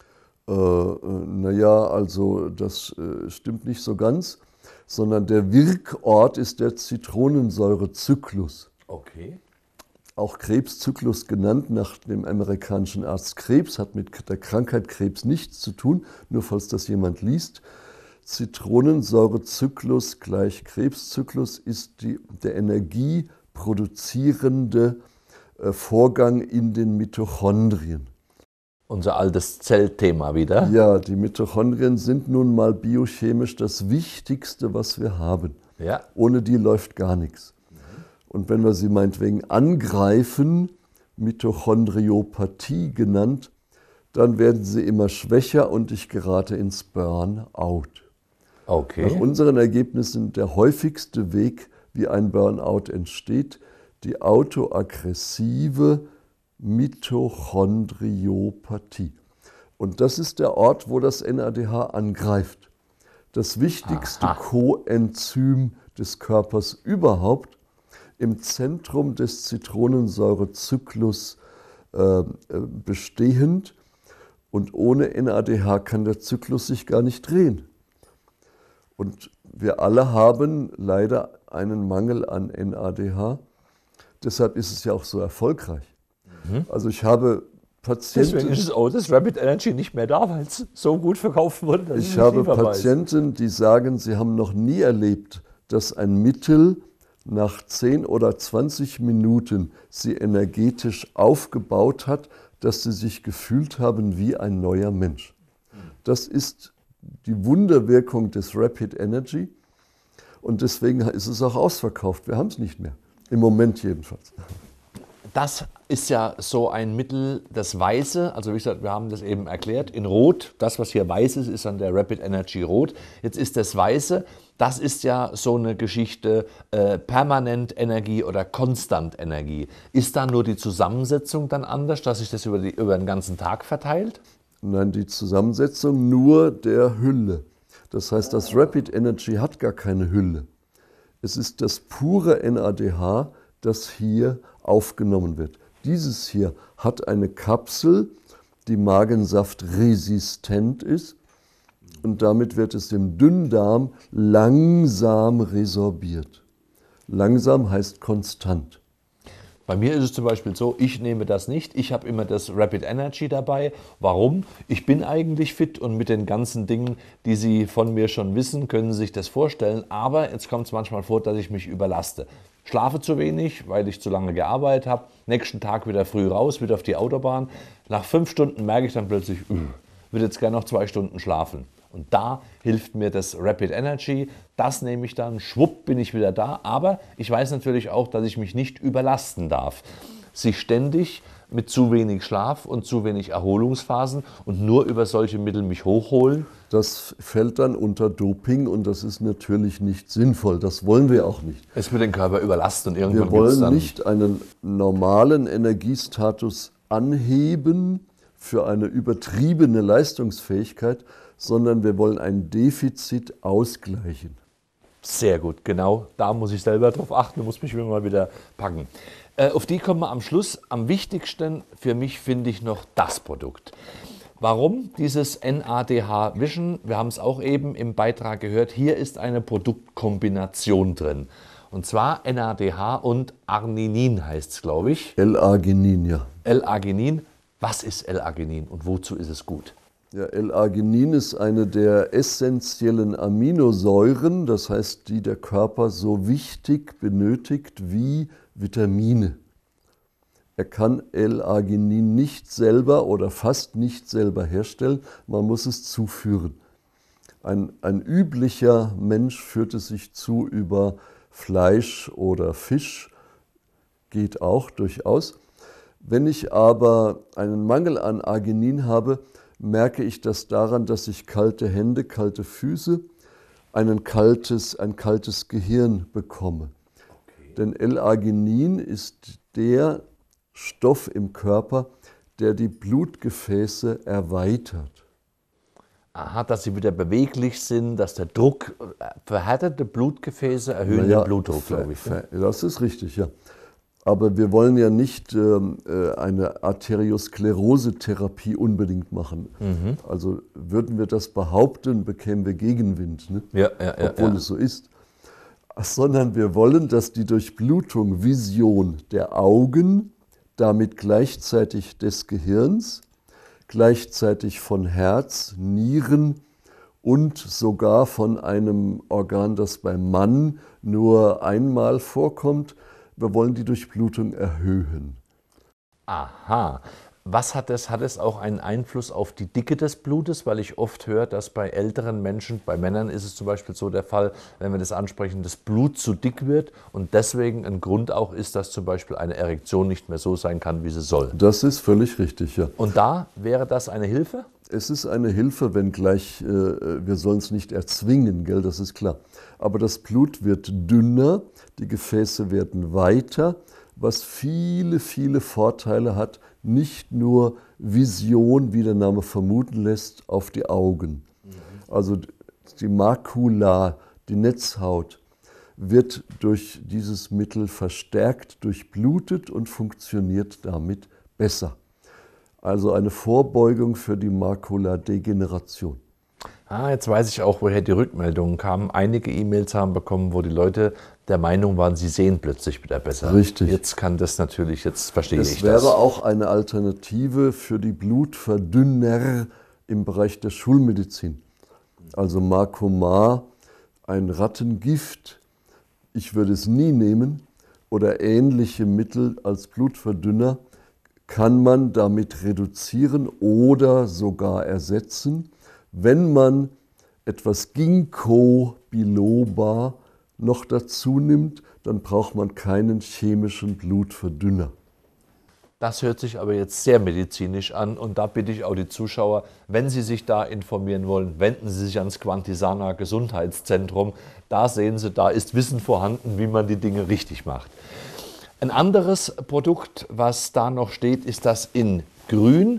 Naja, also das stimmt nicht so ganz, sondern der Wirkort ist der Zitronensäurezyklus. Okay. Auch Krebszyklus genannt nach dem amerikanischen Arzt Krebs, hat mit der Krankheit Krebs nichts zu tun, nur falls das jemand liest. Zitronensäurezyklus gleich Krebszyklus ist der energieproduzierende Vorgang in den Mitochondrien. Unser altes Zellthema wieder. Ja, die Mitochondrien sind nun mal biochemisch das Wichtigste, was wir haben. Ja. Ohne die läuft gar nichts. Und wenn wir sie meinetwegen angreifen, Mitochondriopathie genannt, dann werden sie immer schwächer und ich gerate ins Burnout. Okay. Nach unseren Ergebnissen der häufigste Weg, wie ein Burnout entsteht, die autoaggressive Mitochondriopathie. Und das ist der Ort, wo das NADH angreift. Das wichtigste Coenzym des Körpers überhaupt, im Zentrum des Zitronensäurezyklus bestehend. Und ohne NADH kann der Zyklus sich gar nicht drehen. Und wir alle haben leider einen Mangel an NADH. Deshalb ist es ja auch so erfolgreich. Also ich habe Patienten... Deswegen ist das Rapid Energy nicht mehr da, weil es so gut verkauft wurde, dass ich habe Patienten, die sagen, sie haben noch nie erlebt, dass ein Mittel nach 10 oder 20 Minuten sie energetisch aufgebaut hat, dass sie sich gefühlt haben wie ein neuer Mensch. Das ist die Wunderwirkung des Rapid Energy und deswegen ist es auch ausverkauft. Wir haben es nicht mehr, im Moment jedenfalls. Das ist ja so ein Mittel, das Weiße, also wie gesagt, wir haben das eben erklärt, in Rot, das was hier weiß ist, ist dann der Rapid Energy Rot. Jetzt ist das Weiße, das ist ja so eine Geschichte permanent Energie oder konstant Energie. Ist da nur die Zusammensetzung dann anders, dass sich das über den ganzen Tag verteilt? Nein, die Zusammensetzung nur der Hülle. Das heißt, das Rapid Energy hat gar keine Hülle. Es ist das pure NADH, das hier aufgenommen wird. Dieses hier hat eine Kapsel, die magensaftresistent ist und damit wird es im Dünndarm langsam resorbiert. Langsam heißt konstant. Bei mir ist es zum Beispiel so, ich nehme das nicht. Ich habe immer das Rapid Energy dabei. Warum? Ich bin eigentlich fit und mit den ganzen Dingen, die Sie von mir schon wissen, können Sie sich das vorstellen. Aber jetzt kommt es manchmal vor, dass ich mich überlaste. schlafe zu wenig, weil ich zu lange gearbeitet habe, nächsten Tag wieder früh raus, wieder auf die Autobahn. Nach 5 Stunden merke ich dann plötzlich, würde jetzt gerne noch 2 Stunden schlafen. Und da hilft mir das Rapid Energy. Das nehme ich dann, schwupp bin ich wieder da. Aber ich weiß natürlich auch, dass ich mich nicht überlasten darf. Sich ständig mit zu wenig Schlaf und zu wenig Erholungsphasen und nur über solche Mittel mich hochholen. Das fällt dann unter Doping und das ist natürlich nicht sinnvoll. Das wollen wir auch nicht. Es wird den Körper überlasten und irgendwann Wir gibt's wollen dann nicht einen normalen Energiestatus anheben für eine übertriebene Leistungsfähigkeit, sondern wir wollen ein Defizit ausgleichen. Sehr gut, genau. Da muss ich selber drauf achten und muss mich immer mal wieder packen. Auf die kommen wir am Schluss. Am wichtigsten für mich finde ich noch das Produkt. Warum dieses NADH Vision? Wir haben es auch eben im Beitrag gehört. Hier ist eine Produktkombination drin. Und zwar NADH und Arginin heißt es, glaube ich. L-Arginin, ja. L-Arginin. Was ist L-Arginin und wozu ist es gut? Ja, L-Arginin ist eine der essentiellen Aminosäuren, das heißt, die der Körper so wichtig benötigt wie Vitamine. Er kann L-Arginin nicht selber oder fast nicht selber herstellen, man muss es zuführen. Ein üblicher Mensch führt es sich zu über Fleisch oder Fisch, geht auch durchaus. Wenn ich aber einen Mangel an Arginin habe, merke ich das daran, dass ich kalte Hände, kalte Füße, ein kaltes Gehirn bekomme. Okay. Denn L-Arginin ist der Stoff im Körper, der die Blutgefäße erweitert. Aha, dass sie wieder beweglich sind, dass der Druck, verhärtete Blutgefäße erhöhen den Blutdruck, glaube ich. Das ist richtig, ja. Aber wir wollen ja nicht eine Arteriosklerose-Therapie unbedingt machen. Mhm. Also würden wir das behaupten, bekämen wir Gegenwind, ne? Obwohl es so ist. Sondern wir wollen, dass die Durchblutung, Vision der Augen, damit gleichzeitig des Gehirns, gleichzeitig von Herz, Nieren und sogar von einem Organ, das beim Mann nur einmal vorkommt. Wir wollen die Durchblutung erhöhen. Aha. Was hat es? Hat es auch einen Einfluss auf die Dicke des Blutes? Weil ich oft höre, dass bei älteren Menschen, bei Männern ist es zum Beispiel so der Fall, wenn wir das ansprechen, das Blut zu dick wird und deswegen ein Grund auch ist, dass zum Beispiel eine Erektion nicht mehr so sein kann, wie sie soll. Das ist völlig richtig, ja. Und da wäre das eine Hilfe? Es ist eine Hilfe, wenngleich wir sollen es nicht erzwingen, gell, das ist klar. Aber das Blut wird dünner, die Gefäße werden weiter, was viele, viele Vorteile hat, nicht nur Vision, wie der Name vermuten lässt, auf die Augen. Also die Makula, die Netzhaut, wird durch dieses Mittel verstärkt, durchblutet und funktioniert damit besser. Also eine Vorbeugung für die Makuladegeneration. Jetzt weiß ich auch, woher die Rückmeldungen kamen. Einige E-Mails haben bekommen, wo die Leute der Meinung waren, sie sehen plötzlich wieder besser. Richtig. Jetzt kann das natürlich, jetzt verstehe ich das. Es wäre auch eine Alternative für die Blutverdünner im Bereich der Schulmedizin. Also Marcomar, ein Rattengift, ich würde es nie nehmen, oder ähnliche Mittel als Blutverdünner, kann man damit reduzieren oder sogar ersetzen, wenn man etwas Ginkgo biloba noch dazu nimmt, dann braucht man keinen chemischen Blutverdünner. Das hört sich aber jetzt sehr medizinisch an und da bitte ich auch die Zuschauer, wenn Sie sich da informieren wollen, wenden Sie sich ans Quantisana Gesundheitszentrum. Da sehen Sie, da ist Wissen vorhanden, wie man die Dinge richtig macht. Ein anderes Produkt, was da noch steht, ist das in grün.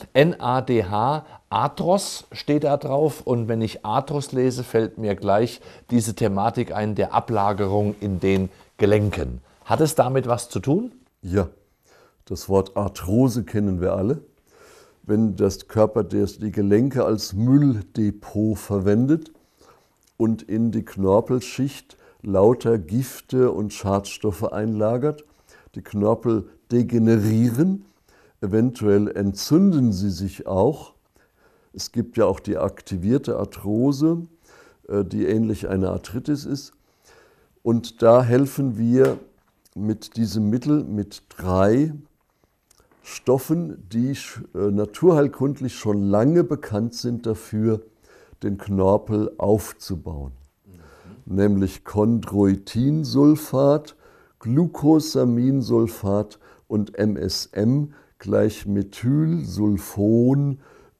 NADH Arthros steht da drauf und wenn ich Arthros lese, fällt mir gleich diese Thematik ein der Ablagerung in den Gelenken. Hat es damit was zu tun? Ja, das Wort Arthrose kennen wir alle. Wenn das Körper die Gelenke als Mülldepot verwendet und in die Knorpelschicht lauter Gifte und Schadstoffe einlagert, die Knorpel degenerieren, eventuell entzünden sie sich auch. Es gibt ja auch die aktivierte Arthrose, die ähnlich einer Arthritis ist. Und da helfen wir mit diesem Mittel mit 3 Stoffen, die naturheilkundlich schon lange bekannt sind dafür, den Knorpel aufzubauen. Nämlich Chondroitinsulfat, Glucosaminsulfat und MSM gleich Methylsulfon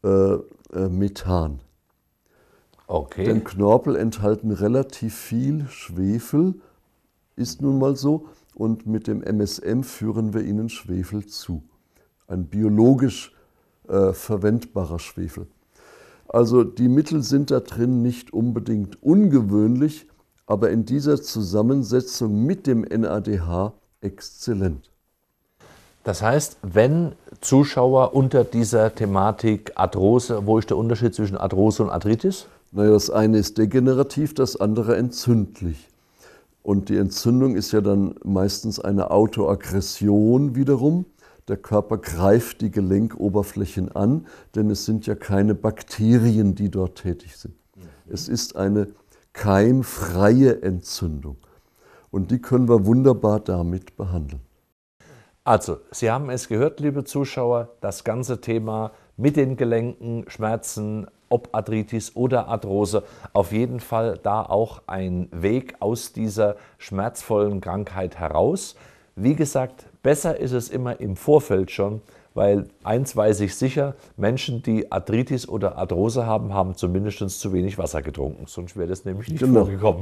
Methan. Okay. Denn Knorpel enthalten relativ viel Schwefel, ist nun mal so, und mit dem MSM führen wir ihnen Schwefel zu. Ein biologisch verwendbarer Schwefel. Also die Mittel sind da drin nicht unbedingt ungewöhnlich, aber in dieser Zusammensetzung mit dem NADH exzellent. Das heißt, wenn Zuschauer unter dieser Thematik Arthrose, wo ist der Unterschied zwischen Arthrose und Arthritis? Naja, das eine ist degenerativ, das andere entzündlich. Und die Entzündung ist ja dann meistens eine Autoaggression wiederum. Der Körper greift die Gelenkoberflächen an, denn es sind ja keine Bakterien, die dort tätig sind. Es ist eine keimfreie Entzündung. Und die können wir wunderbar damit behandeln. Also, Sie haben es gehört, liebe Zuschauer, das ganze Thema mit den Gelenken, Schmerzen, ob Arthritis oder Arthrose, auf jeden Fall da auch ein Weg aus dieser schmerzvollen Krankheit heraus. Wie gesagt, besser ist es immer im Vorfeld schon, weil eins weiß ich sicher, Menschen, die Arthritis oder Arthrose haben, haben zumindest zu wenig Wasser getrunken, sonst wäre das nämlich nicht vorgekommen.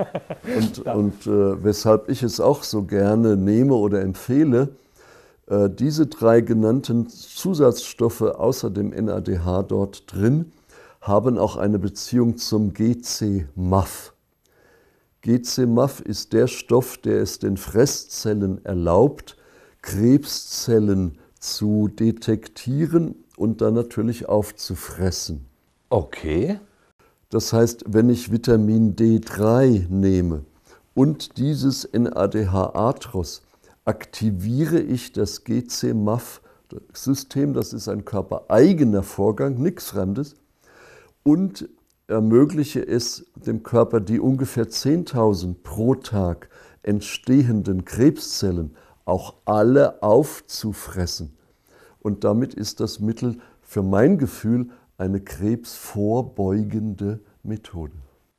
Und weshalb ich es auch so gerne nehme oder empfehle, diese 3 genannten Zusatzstoffe außer dem NADH dort drin haben auch eine Beziehung zum GC-MAF. GC-MAF ist der Stoff, der es den Fresszellen erlaubt, Krebszellen zu detektieren und dann natürlich aufzufressen. Okay. Das heißt, wenn ich Vitamin D3 nehme und dieses NADH-Arthros, aktiviere ich das GC-MAF-System, das ist ein körpereigener Vorgang, nichts Fremdes, und ermögliche es dem Körper, die ungefähr 10.000 pro Tag entstehenden Krebszellen auch alle aufzufressen. Und damit ist das Mittel für mein Gefühl eine krebsvorbeugende Methode.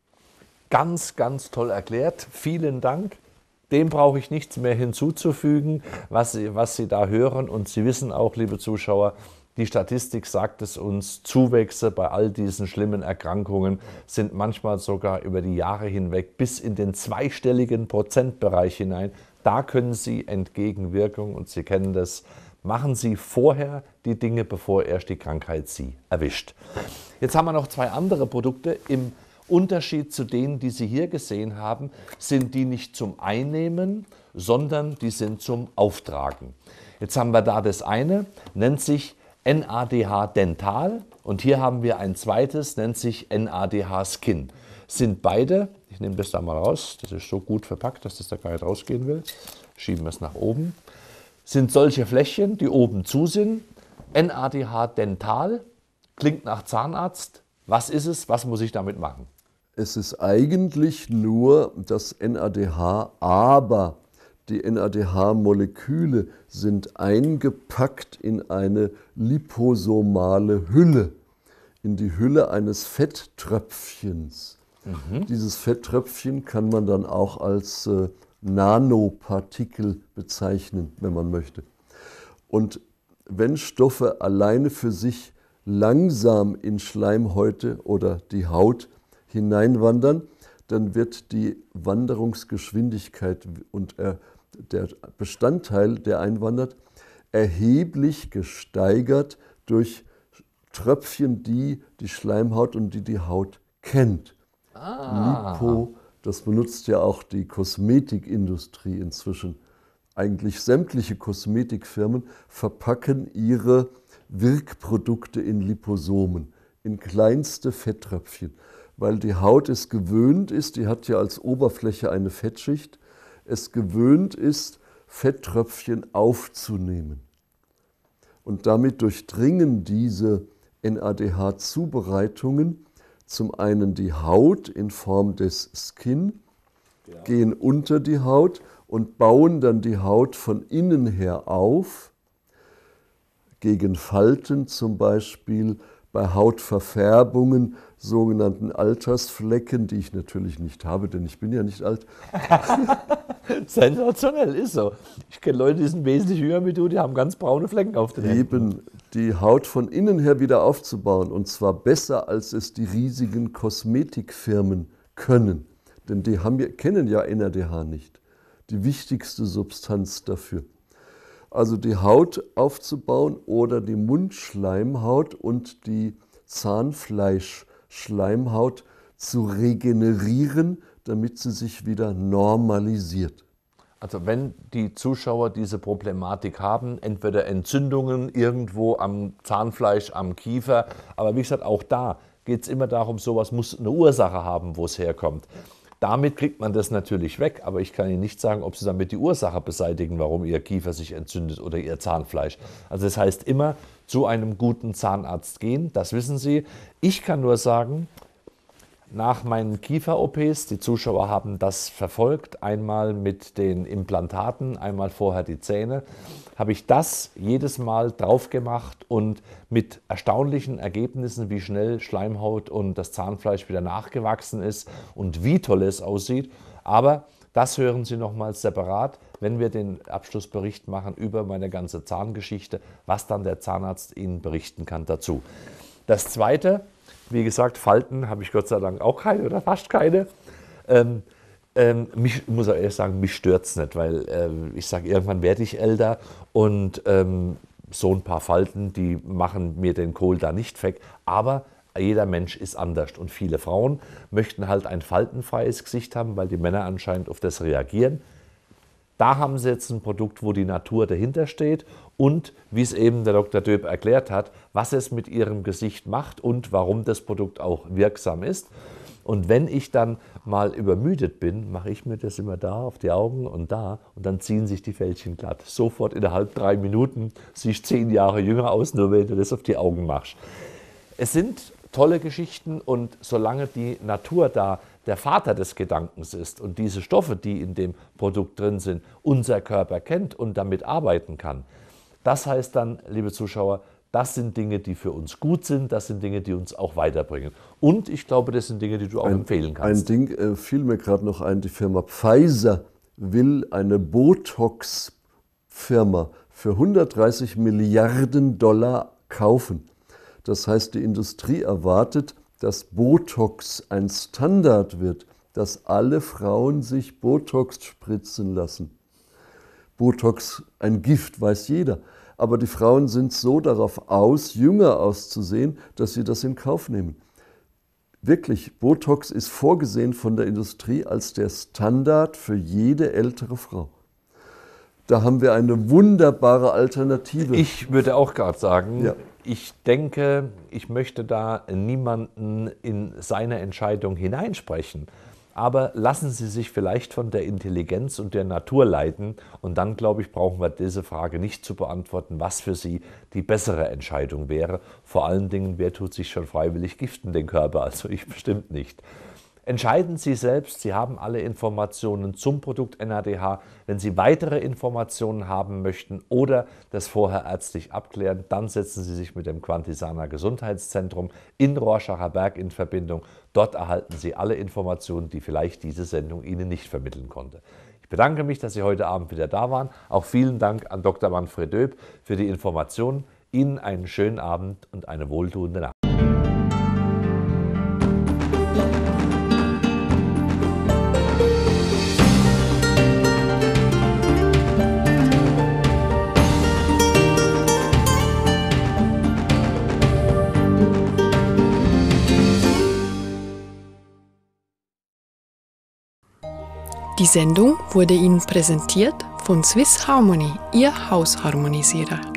Ganz, ganz toll erklärt. Vielen Dank. Dem brauche ich nichts mehr hinzuzufügen, was Sie da hören. Und Sie wissen auch, liebe Zuschauer, die Statistik sagt es uns, Zuwächse bei all diesen schlimmen Erkrankungen sind manchmal sogar über die Jahre hinweg bis in den zweistelligen Prozentbereich hinein. Da können Sie entgegenwirken und Sie kennen das. Machen Sie vorher die Dinge, bevor erst die Krankheit Sie erwischt. Jetzt haben wir noch 2 andere Produkte. Im Unterschied zu denen, die Sie hier gesehen haben, sind die nicht zum Einnehmen, sondern die sind zum Auftragen. Jetzt haben wir da das eine, nennt sich NADH Dental und hier haben wir ein zweites, nennt sich NADH Skin. Sind beide, ich nehme das da mal raus, das ist so gut verpackt, dass das da gar nicht rausgehen will, schieben wir es nach oben, sind solche Fläschchen, die oben zu sind. NADH Dental, klingt nach Zahnarzt. Was ist es, was muss ich damit machen? Es ist eigentlich nur das NADH, aber die NADH-Moleküle sind eingepackt in eine liposomale Hülle, in die Hülle eines Fetttröpfchens. Dieses Fetttröpfchen kann man dann auch als Nanopartikel bezeichnen, wenn man möchte. Und wenn Stoffe alleine für sich langsam in Schleimhäute oder die Haut hineinwandern, dann wird die Wanderungsgeschwindigkeit und der Bestandteil, der einwandert, erheblich gesteigert durch Tröpfchen, die die Schleimhaut und die Haut kennt. Lipo, das benutzt ja auch die Kosmetikindustrie inzwischen. Eigentlich sämtliche Kosmetikfirmen verpacken ihre Wirkprodukte in Liposomen, in kleinste Fetttröpfchen, weil die Haut es gewöhnt ist, die hat ja als Oberfläche eine Fettschicht, es gewöhnt ist, Fetttröpfchen aufzunehmen. Und damit durchdringen diese NADH-Zubereitungen zum einen die Haut in Form des Skin, gehen unter die Haut und bauen dann die Haut von innen her auf, gegen Falten zum Beispiel, bei Hautverfärbungen, sogenannten Altersflecken, die ich natürlich nicht habe, denn ich bin ja nicht alt. Sensationell, ist so. Ich kenne Leute, die sind wesentlich jünger wie du, die haben ganz braune Flecken auf den Händen. Eben die Haut von innen her wieder aufzubauen, und zwar besser, als es die riesigen Kosmetikfirmen können. Denn die kennen ja NADH nicht, die wichtigste Substanz dafür. Also die Haut aufzubauen oder die Mundschleimhaut und die Zahnfleischschleimhaut zu regenerieren, damit sie sich wieder normalisiert. Also wenn die Zuschauer diese Problematik haben, entweder Entzündungen irgendwo am Zahnfleisch, am Kiefer, aber wie gesagt, auch da geht es immer darum, sowas muss eine Ursache haben, wo es herkommt. Damit kriegt man das natürlich weg, aber ich kann Ihnen nicht sagen, ob Sie damit die Ursache beseitigen, warum Ihr Kiefer sich entzündet oder Ihr Zahnfleisch. Also das heißt immer zu einem guten Zahnarzt gehen, das wissen Sie. Ich kann nur sagen, nach meinen Kiefer-OPs, die Zuschauer haben das verfolgt, einmal mit den Implantaten, einmal vorher die Zähne, habe ich das jedes Mal drauf gemacht und mit erstaunlichen Ergebnissen, wie schnell Schleimhaut und das Zahnfleisch wieder nachgewachsen ist und wie toll es aussieht. Aber das hören Sie nochmals separat, wenn wir den Abschlussbericht machen über meine ganze Zahngeschichte, was dann der Zahnarzt Ihnen berichten kann dazu. Das Zweite, wie gesagt, Falten habe ich Gott sei Dank auch keine oder fast keine. Ich muss auch ehrlich sagen, mich stört es nicht, weil ich sage, irgendwann werde ich älter und so ein paar Falten, die machen mir den Kohl da nicht weg. Aber jeder Mensch ist anders und viele Frauen möchten halt ein faltenfreies Gesicht haben, weil die Männer anscheinend auf das reagieren. Da haben Sie jetzt ein Produkt, wo die Natur dahinter steht und, wie es eben der Dr. Döb erklärt hat, was es mit Ihrem Gesicht macht und warum das Produkt auch wirksam ist. Und wenn ich dann mal übermüdet bin, mache ich mir das immer da auf die Augen und dann ziehen sich die Fältchen glatt. Sofort innerhalb 3 Minuten siehst 10 Jahre jünger aus, nur wenn du das auf die Augen machst. Es sind tolle Geschichten und solange die Natur da der Vater des Gedankens ist und diese Stoffe, die in dem Produkt drin sind, unser Körper kennt und damit arbeiten kann. Das heißt dann, liebe Zuschauer, das sind Dinge, die für uns gut sind, das sind Dinge, die uns auch weiterbringen. Und ich glaube, das sind Dinge, die du auch empfehlen kannst. Ein Ding fiel mir gerade noch ein, die Firma Pfizer will eine Botox-Firma für 130 Milliarden $ kaufen. Das heißt, die Industrie erwartet, dass Botox ein Standard wird, dass alle Frauen sich Botox spritzen lassen. Botox, ein Gift, weiß jeder. Aber die Frauen sind so darauf aus, jünger auszusehen, dass sie das in Kauf nehmen. Wirklich, Botox ist vorgesehen von der Industrie als der Standard für jede ältere Frau. Da haben wir eine wunderbare Alternative. Ich würde auch gerade sagen, ja. Ich denke, ich möchte da niemanden in seine Entscheidung hineinsprechen. Aber lassen Sie sich vielleicht von der Intelligenz und der Natur leiten. Und dann, glaube ich, brauchen wir diese Frage nicht zu beantworten, was für Sie die bessere Entscheidung wäre. Vor allen Dingen, wer tut sich schon freiwillig giften, den Körper? Also ich bestimmt nicht. Entscheiden Sie selbst, Sie haben alle Informationen zum Produkt NADH. Wenn Sie weitere Informationen haben möchten oder das vorher ärztlich abklären, dann setzen Sie sich mit dem Quantisana Gesundheitszentrum in Rorschacher Berg in Verbindung. Dort erhalten Sie alle Informationen, die vielleicht diese Sendung Ihnen nicht vermitteln konnte. Ich bedanke mich, dass Sie heute Abend wieder da waren. Auch vielen Dank an Dr. Manfred Döb für die Informationen. Ihnen einen schönen Abend und eine wohltuende Nacht. Die Sendung wurde Ihnen präsentiert von Swiss Harmony, Ihr Hausharmonisierer.